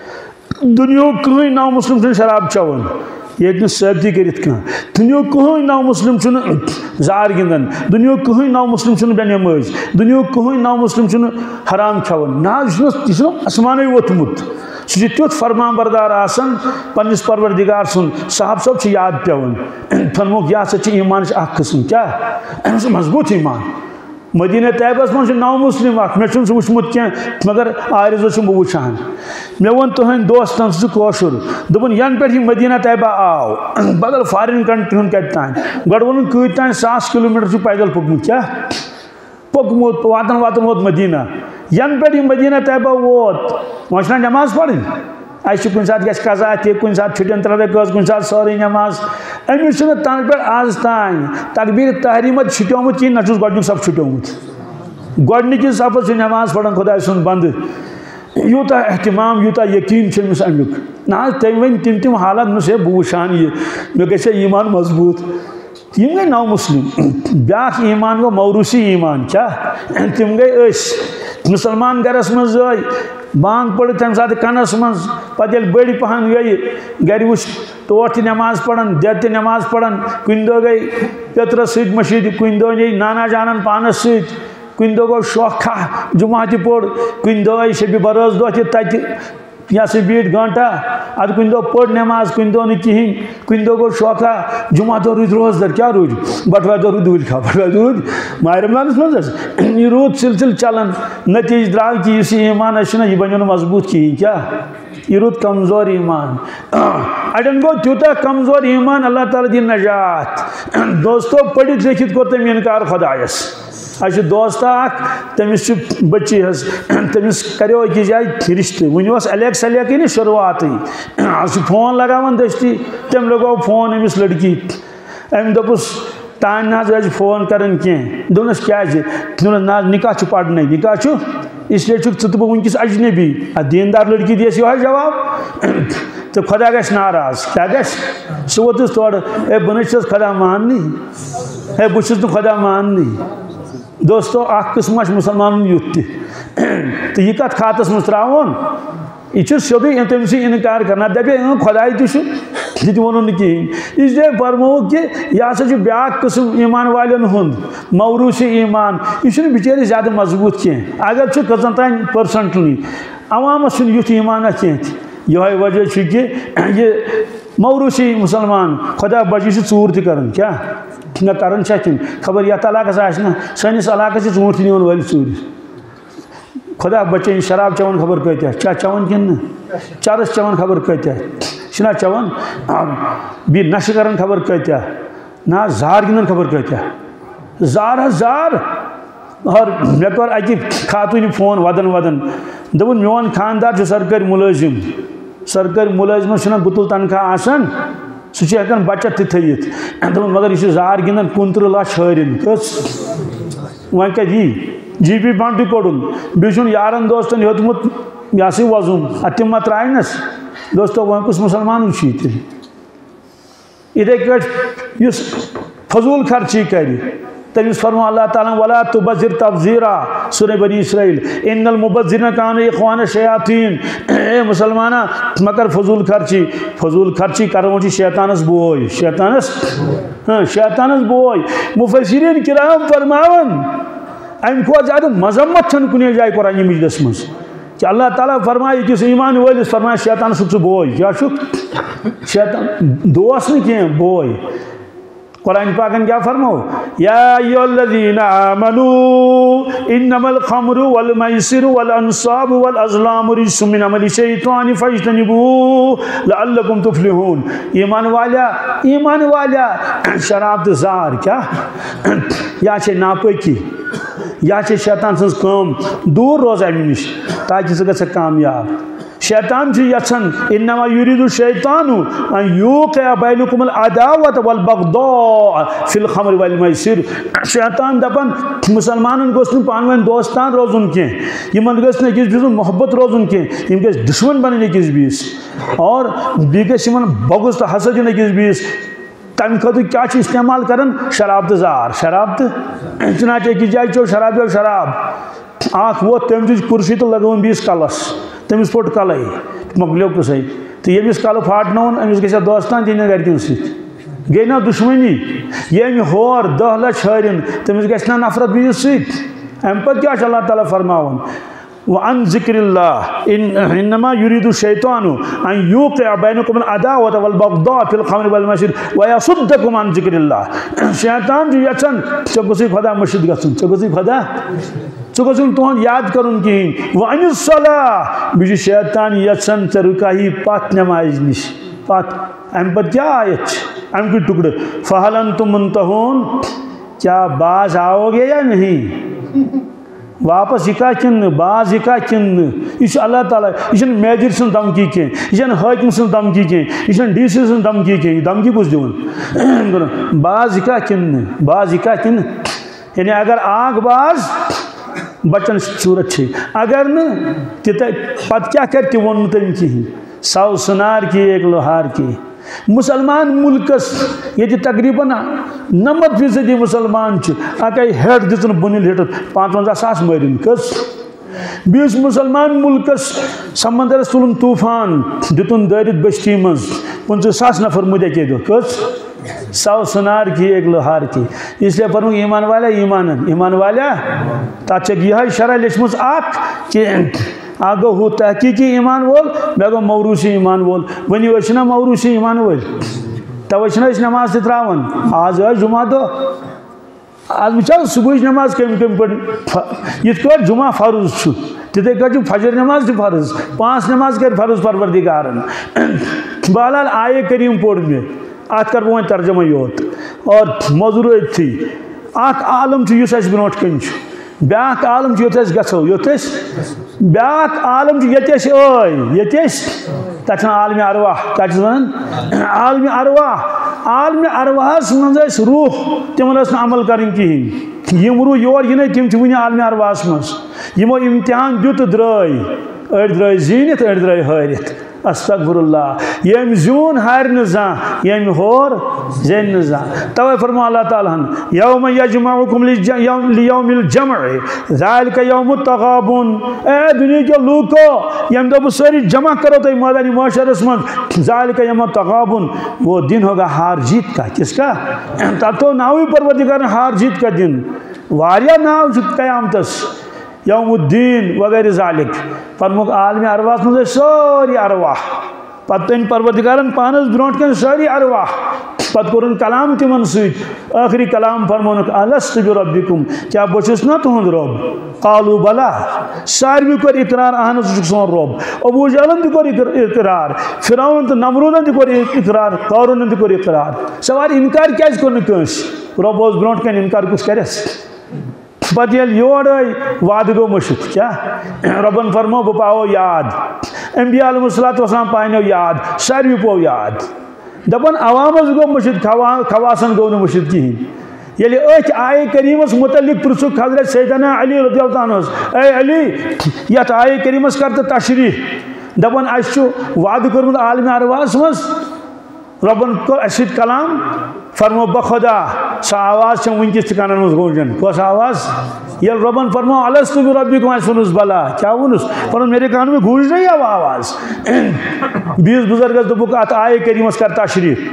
دنیا کہیں نو مسلم چھن شراب چون یہ ثابتی کرت کھانا دنیا کہیں نو مسلم چھن زار گندن دنیا کہیں نو مسلم چھن بے نماز دنیا کہیں نو مسلم چھن حرام کھون نا یہ آسمانے ووتمت سہ تیت فرمان بردار آسان پنس پروردگار سن صاحب صاحب یاد پیون فرموک یہ ہسا ایمان اخ قسم کیا مضبوط ایمان مدینہ طیبس من نو مسلم اخ مے سہ وچمت کی مگر آرزو چھ بہ وچان مے ون تہند دوستن سہ کوشر دپن ین پہ مدینہ طیبہ آو بدل فارن کنٹری ہن کت تان گڈ ون کت تان ساس کلو میٹر پیدل پکمت کیا پکمت واتن واتن ووت مدینہ ین پہ مدینہ طیبہ ووت وہ چھنا نماز پڑھن اس کن سات گھس قضا تہ کن سات چھٹین ترے گز کن سات سوری نماز امس چھ تن پہ آز تان تکبیر تحریمت چھٹیومت کہین نہ چھس گۄڈنیُک صف چھٹیومت گۄڈنِکِس صفس چھ نماز پڑھان خدا سُنٛد بندٕ یوٗتاہ احتمام یوٗتاہ یقین چھ أمِس امیُک نہ حظ تٔمۍ ؤنۍ تِم تِم حالات مےٚ ہے بہٕ وٕچھان یہِ مےٚ گژھِ ہے ایمان مضبوٗط یِم گٔے نو مسلم بیٛاکھ ایمان گوٚو موروثی ایمان کیٛاہ تِم گٔے أسۍ مسلمان گرس منٛز زٲے بانگ پڑھ تمہ سات کنس من پتہ یل بڑی پہن گئی گر وچ تور تہ نماز پڑھن دید تہ نماز پڑھن کن دہ گئی پیترس ست مشید کن دہ گئی نانا جانن پانس ست کن دہ گو شوکھا جمعہ تہ پوڑ کن دہ آئی شبی بروز دہ تہ تتہ یہ سا بیٹ گھنٹہ اد کن دہ پوڑ نماز کن دہ نہ کہین کن دہ گو شوکھا جمعہ دہ رود روز در کیا رود بٹوار دہ رود ول کھا بٹوار دہ رود ماہ رمضانس مز یہ رود سلسل چلان نتیج درآو کہ اس ایمان اچھنا یہ بنو مضبوط کہین کیا یہ رود کمزور ایمان اڑن گو تیوتہ کمزور ایمان اللہ تعالیٰ دی نجات دوستو پڑھت لیکھت کور تم انکار خدایس اچھا دوست اخ تمس بچی حس تمس کریو اکس جائے رشتہ ونس الیک سلیک نا شروعات اس فون لگاون دستی تم لگو فون امس لڑکی ام دپس تان نا فون کران کی دونس کیا نا نکاح پڑھن نکاح اس لیے ٹھیک ٹھہ بہ ونکس اجنبی دیندار لڑکی دیس یہ جواب تو خدا گھس ناراض کیا گھس سہ ووتس تور اے بہ چھس خدا ماننی اے بہ چھس نہ خدا ماننی دوستو اخ قسم مسلمان یُتھ تہ تو یہ کت خاتس مز تراون یہ سیودے تم سے انکار کرنا دپے خدائی تہ یہ ون کہین اس لیے فرمو کہ یہ ہسا بیاا قسم ایمان والن ہند موروثی ایمان یہ بچارس زیادہ مضبوط کی اگر کتن تان پرسنٹلی عوامس یُتھ ایمانہ کی یہ وجہ کہ یہ موروثی مسلمان خدا بچی ژوٗر تہِ کران کیا نہ کران کن خبر یتھ علاقس آسہِ نا سٲنِس علاقس چھِ ژوٗنٛٹھۍ نِوان وٲلۍ ژوٗرِ خدا بچے شراب چون خبر کتیا کیا چون کن چرس چون خبر کتیا چھنا چون بی نشہ کرن خبر کتیا نا زار گندن خبر کتیا زار زار اور مے کور اکی خاتون فون ودن ودن دپن میون خاندار چھ سرکاری ملازم سرکاری ملازم چھنا گتل تنخواہ آسان سہ چھ ہکان بچت تہ تھیت دپن مگر یہ زار گندن کنترہ لچھ ہارن کس وۄنۍ کتہ یی جی پی فنڈ تہ کوڑن بیٚیہِ یارن دوستن ہیوٚتمُت یہ سا وضُم اتھ تم ما ترٛاونس دوستو وۄنۍ کُس مسلمان چھ ییٚتہِ یِتھے کٲٹھۍ یُس فضوٗل خرچی کرِ تٔمِس فرمو اللہ تعالیٰ ولا تبذر تبذیرا سورہ بنی اسرائیل ان المبذرین کانوا اخوان الشیاطین اے مسلمانہ مگر فضول خرچی فضول خرچی کرون شیطانس بوئے شیطانس ہاں شیطانس بوئے مفسرین کرام فرماون ام کھۄتہٕ زیادہ مذمت چھنہ کُنہِ جایہِ قرآن مجیدس منٛز کہ اللہ تعالیٰ فرمائے کس ایمان وٲلِس فرمائے شیطان چھُکھ ژٕ بوے کیا چھُکھ شیطان دوس نہٕ کینٛہہ بوے قرآن پاکن کیا فرمو یا ایھا الذین آمنوا انما الخمر والمیسر والانصاب والازلام رجس من عمل الشیطان فاجتنبوه لعلکم تفلحون ایمان والا ایمان والا شراب تہ زار کیا یا چھ ناپاکی یا چھ شیطان سنز کام دور روز امہ نش تاکہ ژٕ گژھکھ کامیاب شیطان چھ یژھان انما یرید الشیطان ان یوقع بینکم العداوۃ والبغضاء فی الخمر والمیسر شیطان دپان مسلمانن گوٚژھ نہٕ پانہٕ ؤنۍ دوستان روزُن کینٛہہ یمن گٔژھ نہٕ أکِس بیٚیِس محبت روزُن کینٛہہ یِم گٔژھۍ دشمن بنٕنۍ أکِس بیٚیِس اور بیٚیہِ گژھِ یمن بغض تہٕ حسد یُن أکِس بیٚیِس تمہ خٲطرٕ کیٛاہ چھِ استعمال کران شراب تہٕ زار شراب تہٕ چنانچہ أکِس جایہِ چیوٚو شراب چیوٚو شراب اکھ ووت تٔمۍ تُج کُرسی تہٕ لگٲوٕن بیٚیِس کلس تٔمِس پھوٚٹ کلے مۄکلیو قصے تہٕ ییٚمِس کلہٕ پھاٹنووُن أمِس گژھِ ہا دوستان دِنۍ گرِکٮ۪ن سۭتۍ گٔے نا دُشمنی ییٚمہِ ہور دہ لچھ ہٲرِن تٔمِس گژھِ نا نفرت بیٚیِس سۭتۍ اَمہِ پتہٕ کیٛاہ چھُ اللہ تعالیٰ فرماوان وعن ذکر اللہ انما یرید الشیطان ان یوقع بینکم العداوۃ والبغضاء فی الخمر والمیسر ویصدکم عن ذکر اللہ شیطان چھُ یژھان ژےٚ گوٚژھُے خدا مٔشِد گژھُن ژےٚ گوٚژھُے خدا ژٕ گوٚژھ نہٕ تُہُنٛد یاد کرُن کِہیٖنۍ وعن الصلاۃ بیٚیہِ چھُ شیطان یژھان ژےٚ رُکاہی پتھ نمازِ نِش پتھ اَمہِ پتہٕ کیٛاہ آیت چھِ اَمہِ کُے ٹُکڑٕ فہل انتم منتہون کیا باز آؤ گے یا نہیں واپس یہ کا کن باز یہ کا کن یہ اللہ تعالیٰ یہ میجر سن دمکی کی یہ حاکم سن دمکی کی یہ ڈی سی سن دمکی کی دمکی کس دون باز یہ کا کن باز یہ کا کن یعنی اگر آگ باز بچن صورت چھ اگر نا پتہ کیا کر تہ ون تم کہین سو سنار کی ایک لوہار کی مسلمان ملکس یہ تقریباً نمت فیصدی مسلمان اکے ہیٹ دن بنل ہٹ پانچ ساس مرن کس بیس مسلمان ملکس سمندرس تلن طوفان دتن دارت بستی مز پنچہ ساس نفر مدے کے دو کس سو سنار کی ایک لوہار کی اس لیے فرمو ایمان والا ایمان ایمان والا تک یہ شرح لیچمز اخ کہ آگو ہو تحقیقی ایمان وول میں گو موروثی ایمان وول ونی وچنا موروثی ایمان وول توچنا اس نماز تراون آج ہے جمعہ دو آج بچا صبح نماز کم کم پڑ یہ کر جمعہ فرض چھ تتے کر فجر نماز تہ فرض پانچ نماز کر فرض پروردگارن بہرحال آئے کریم پوڑ میں ات کر وہ ترجمہ یوت اور موضوع تھی اخ عالم چھ یس اس برونٹ کن چھ بیاکھ عالم چھ یوتس گژھو یوتس بیاکھ عالم چھ یتس اوے یتس تچ عالم ارواح کیا ون عالم ارواح عالم ارواحس مز روح تمن اس عمل کرن کہین یم روح یور ین تم چھ ون عالم ارواحس مز یمو امتحان دیت درائے أڑ درٛاے زیٖنِتھ أڑ درٛاے ہٲرِتھ استغفر اللہ یم زیون ہار نزان یم ہور زین نزان توے فرما اللہ تعالیٰ یوم یجمعکم لیوم الجمع ذالک یوم التغابن اے دنیا کے لوگو یم دو ساری جمع کرو تو میدان معاشر اسمن ذالک یوم التغابن وہ دن ہوگا ہار جیت کا کس کا تب تو ناوی پروردگار ہار جیت کا دن واریا ناو قیامتس یوم الدین وغیر ذالک فرموک عالم ارواح مجھے ساری ارواح پتہ پروردگارن پانس برونٹ کن ساری ارواح پتہ کرن کلام تمن سیت آخری کلام فرمونک الست بربکم کیا بچس نہ تہند رب قالوا بلا ساروی کر اقرار اہن سون رب ابو جہل تہ کر اقرار فرعون تہ نمرود تہ کر اقرار قارون تہ کر اقرار سوار انکار کیاز کرن کنس رب اوس برونٹ کن انکار کس کرس پتہ یل یور آئی وعد گو مشت کیا ربن فرمو بہ پاو یاد انبیاء علیہ السلام پانو یاد ساروی پو یاد دپن عوامس گو مشت خواسن گو مشت کہین یل ات آئے کریمس متعلق پرسک حضرت سیدنا علی رضی اللہ عنہ اے علی یت آئے کریمس کرت تشریح دپن اس وعد کرمت عالم ارواحس مز ربن کو اشد کلام فرمو بخدا سا آواز چھم ونکس تہ کانن مز گونجن کس آواز یل ربن فرمو الست بربکم اس ونس بلا کیا ونس فرمو میرے کانوں میں گونج رہی ہے وہ آواز بیس بزرگس دپک ات آئے کریمس کر تشریح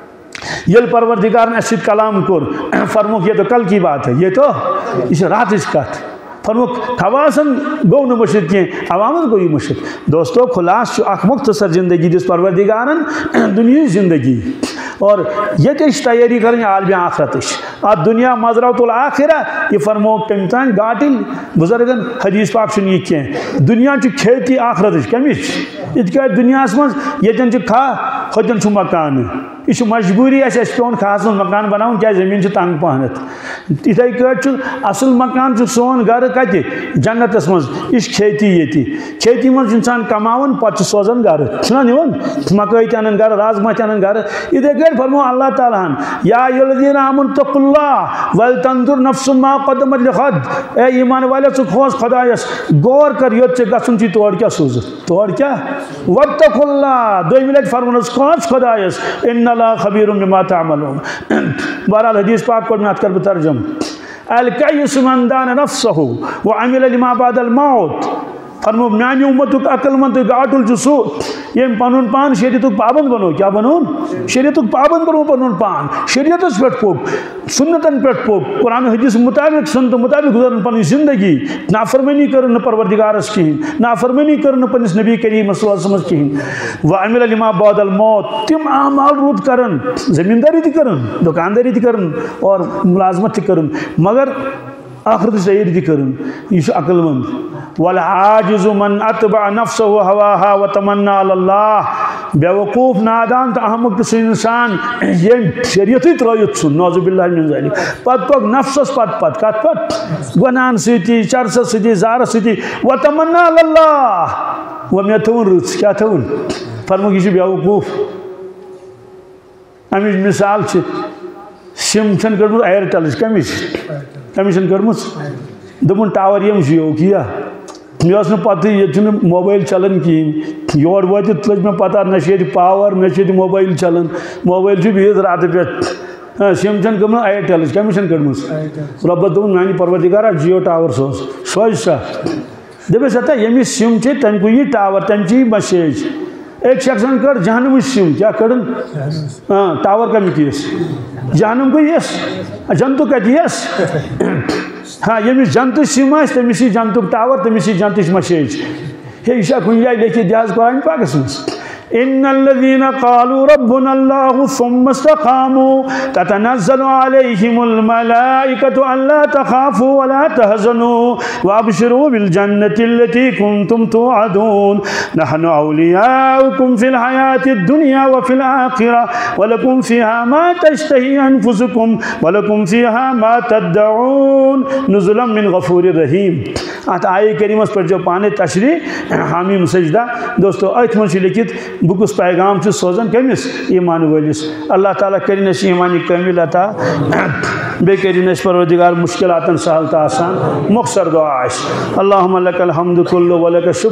یل پروردگار نے اشد کلام کور فرمو یہ تو کل کی بات ہے یہ تو اس رات اس کت فرمو خواسن گو نہ مشرق کی عوامت گوئی مشرق دوستو خلاص اخ مختصر زندگی دس پروردگارن دنیا زندگی اور یہ تیش تیاری کریں عالم آخرتش آت دنیا مزرعۃ الآخرہ یہ فرمو کمتان گاٹل بزرگن حدیث پاک سنیے کیا دنیا چھ کھیتی آخرتش کمیش اتکار دنیا اسمز یتن چھ کھا خودن چھ مکان یہ مجبوری اس اس پون خاص مکان بناؤن کیا زمین چھ تنگ پہنت اتھائی کٹ اصل مکان چھ سون گھر کتہ جنت مز اس کھیتی یتی کھیتی مز انسان کماون پتہ سوزن گھر چھنا نیون مکئی تنن گھر رازما تنن گھر اتھائی کٹ فرمو اللہ تعالیٰ یا الذین آمنوا اتقوا اللہ ولتنظر نفس ما قدمت لغد اے ایمان والے ژٕ کھوژ خدایس غور کر یوت ژےٚ گژھُن چھی تور کیاہ سوزت تور کیا واتقوا اللہ دویمہِ لٹہِ فرمون کھوژ خدایس ان اللہ خبیر بما تعملون بہرحال حدیث پاک کوٚر مےٚ اتھ کر بہٕ ترجم الکیس من دان نفسہ وعمل لما بعد الموت فرمو میانی امتک عقل مند گاٹل چھ یم پنن پان شریعتک پابند بنو کیا بنون شریعتک پابند بنو پنن پان شریعتس پہ پوک سنتن پہ پوک قرآن حدیث مطابق سنت مطابق گزارن پن زندگی نافرمانی کرن پروردگارس کہین نافرمانی کرن پنس نبی کریم صلی اللہ علیہ وسلم کہین وعمل لما بعد الموت تم اعمال رود کرن زمینداری تہ کرن دکانداری تہ کرن اور ملازمت تہ کرن مگر آخرت سعید تہ کرن یہ عقل مند والعاجز من اتبع نفسه هواها وتمنى على الله بیوقوف نادان تو احمق تو انسان یہ شریعت ترائیت سن نعوذ باللہ من ذلک پت پک نفسس پت پت کت پت گناہن سیتی چرس سیتی زار سیتی وتمنى على الله و میں تھون رچ کیا تھون فرمو یہ بیوقوف امیش مثال چھ سم چھن کرمت ایرٹیل کمش کمش کرمت دپن ٹاور یم جیو کیا مے پتہ یہ موبائل چلان کہین یور واتت لگ مے پتہ نہ پاور نہ موبائل چلان موبائل بہت رات پہ سم چھن کم ایرٹیل کمشن کڑمت ربس دون میانی پروردگارا جیو ٹاور سوز سوز سا دپس ہتا یمس سم چھ تم کو یہ ٹاور تم چھ مسیج ایک شخصن کڑ جہنم سم کیا کڑن ہاں ٹاور کمیٹ یس جہنم کو یس جنتو کت یس ہاں یمس جنت سم آس تمس جنت ٹاور تمس جنت مسیج یہ یہ کن جائے لیکن جہاز قرآن پاکس مز ان الذين قالوا ربنا الله ثم استقاموا تتنزل عليهم الملائكة الا تخافوا ولا تحزنوا وابشروا بالجنة التي كنتم توعدون نحن اولياؤكم في الحياة الدنيا وفي الآخرة ولكم فيها ما تشتهي انفسكم ولكم فيها ما تدعون نزلا من غفور رحيم ات آئے کریمس پر جو پانے تشریح حامیم سجدہ دوستو ایت من سے لکھت بکس پیغام سے سوزن کمس ایمان ولس اللہ تعالیٰ کرینس ایمانی کامل عطا بے کرینس پروردگار مشکلات سہل تا آسان مختصر دعا اللہم لک الحمد کلو ولک شکر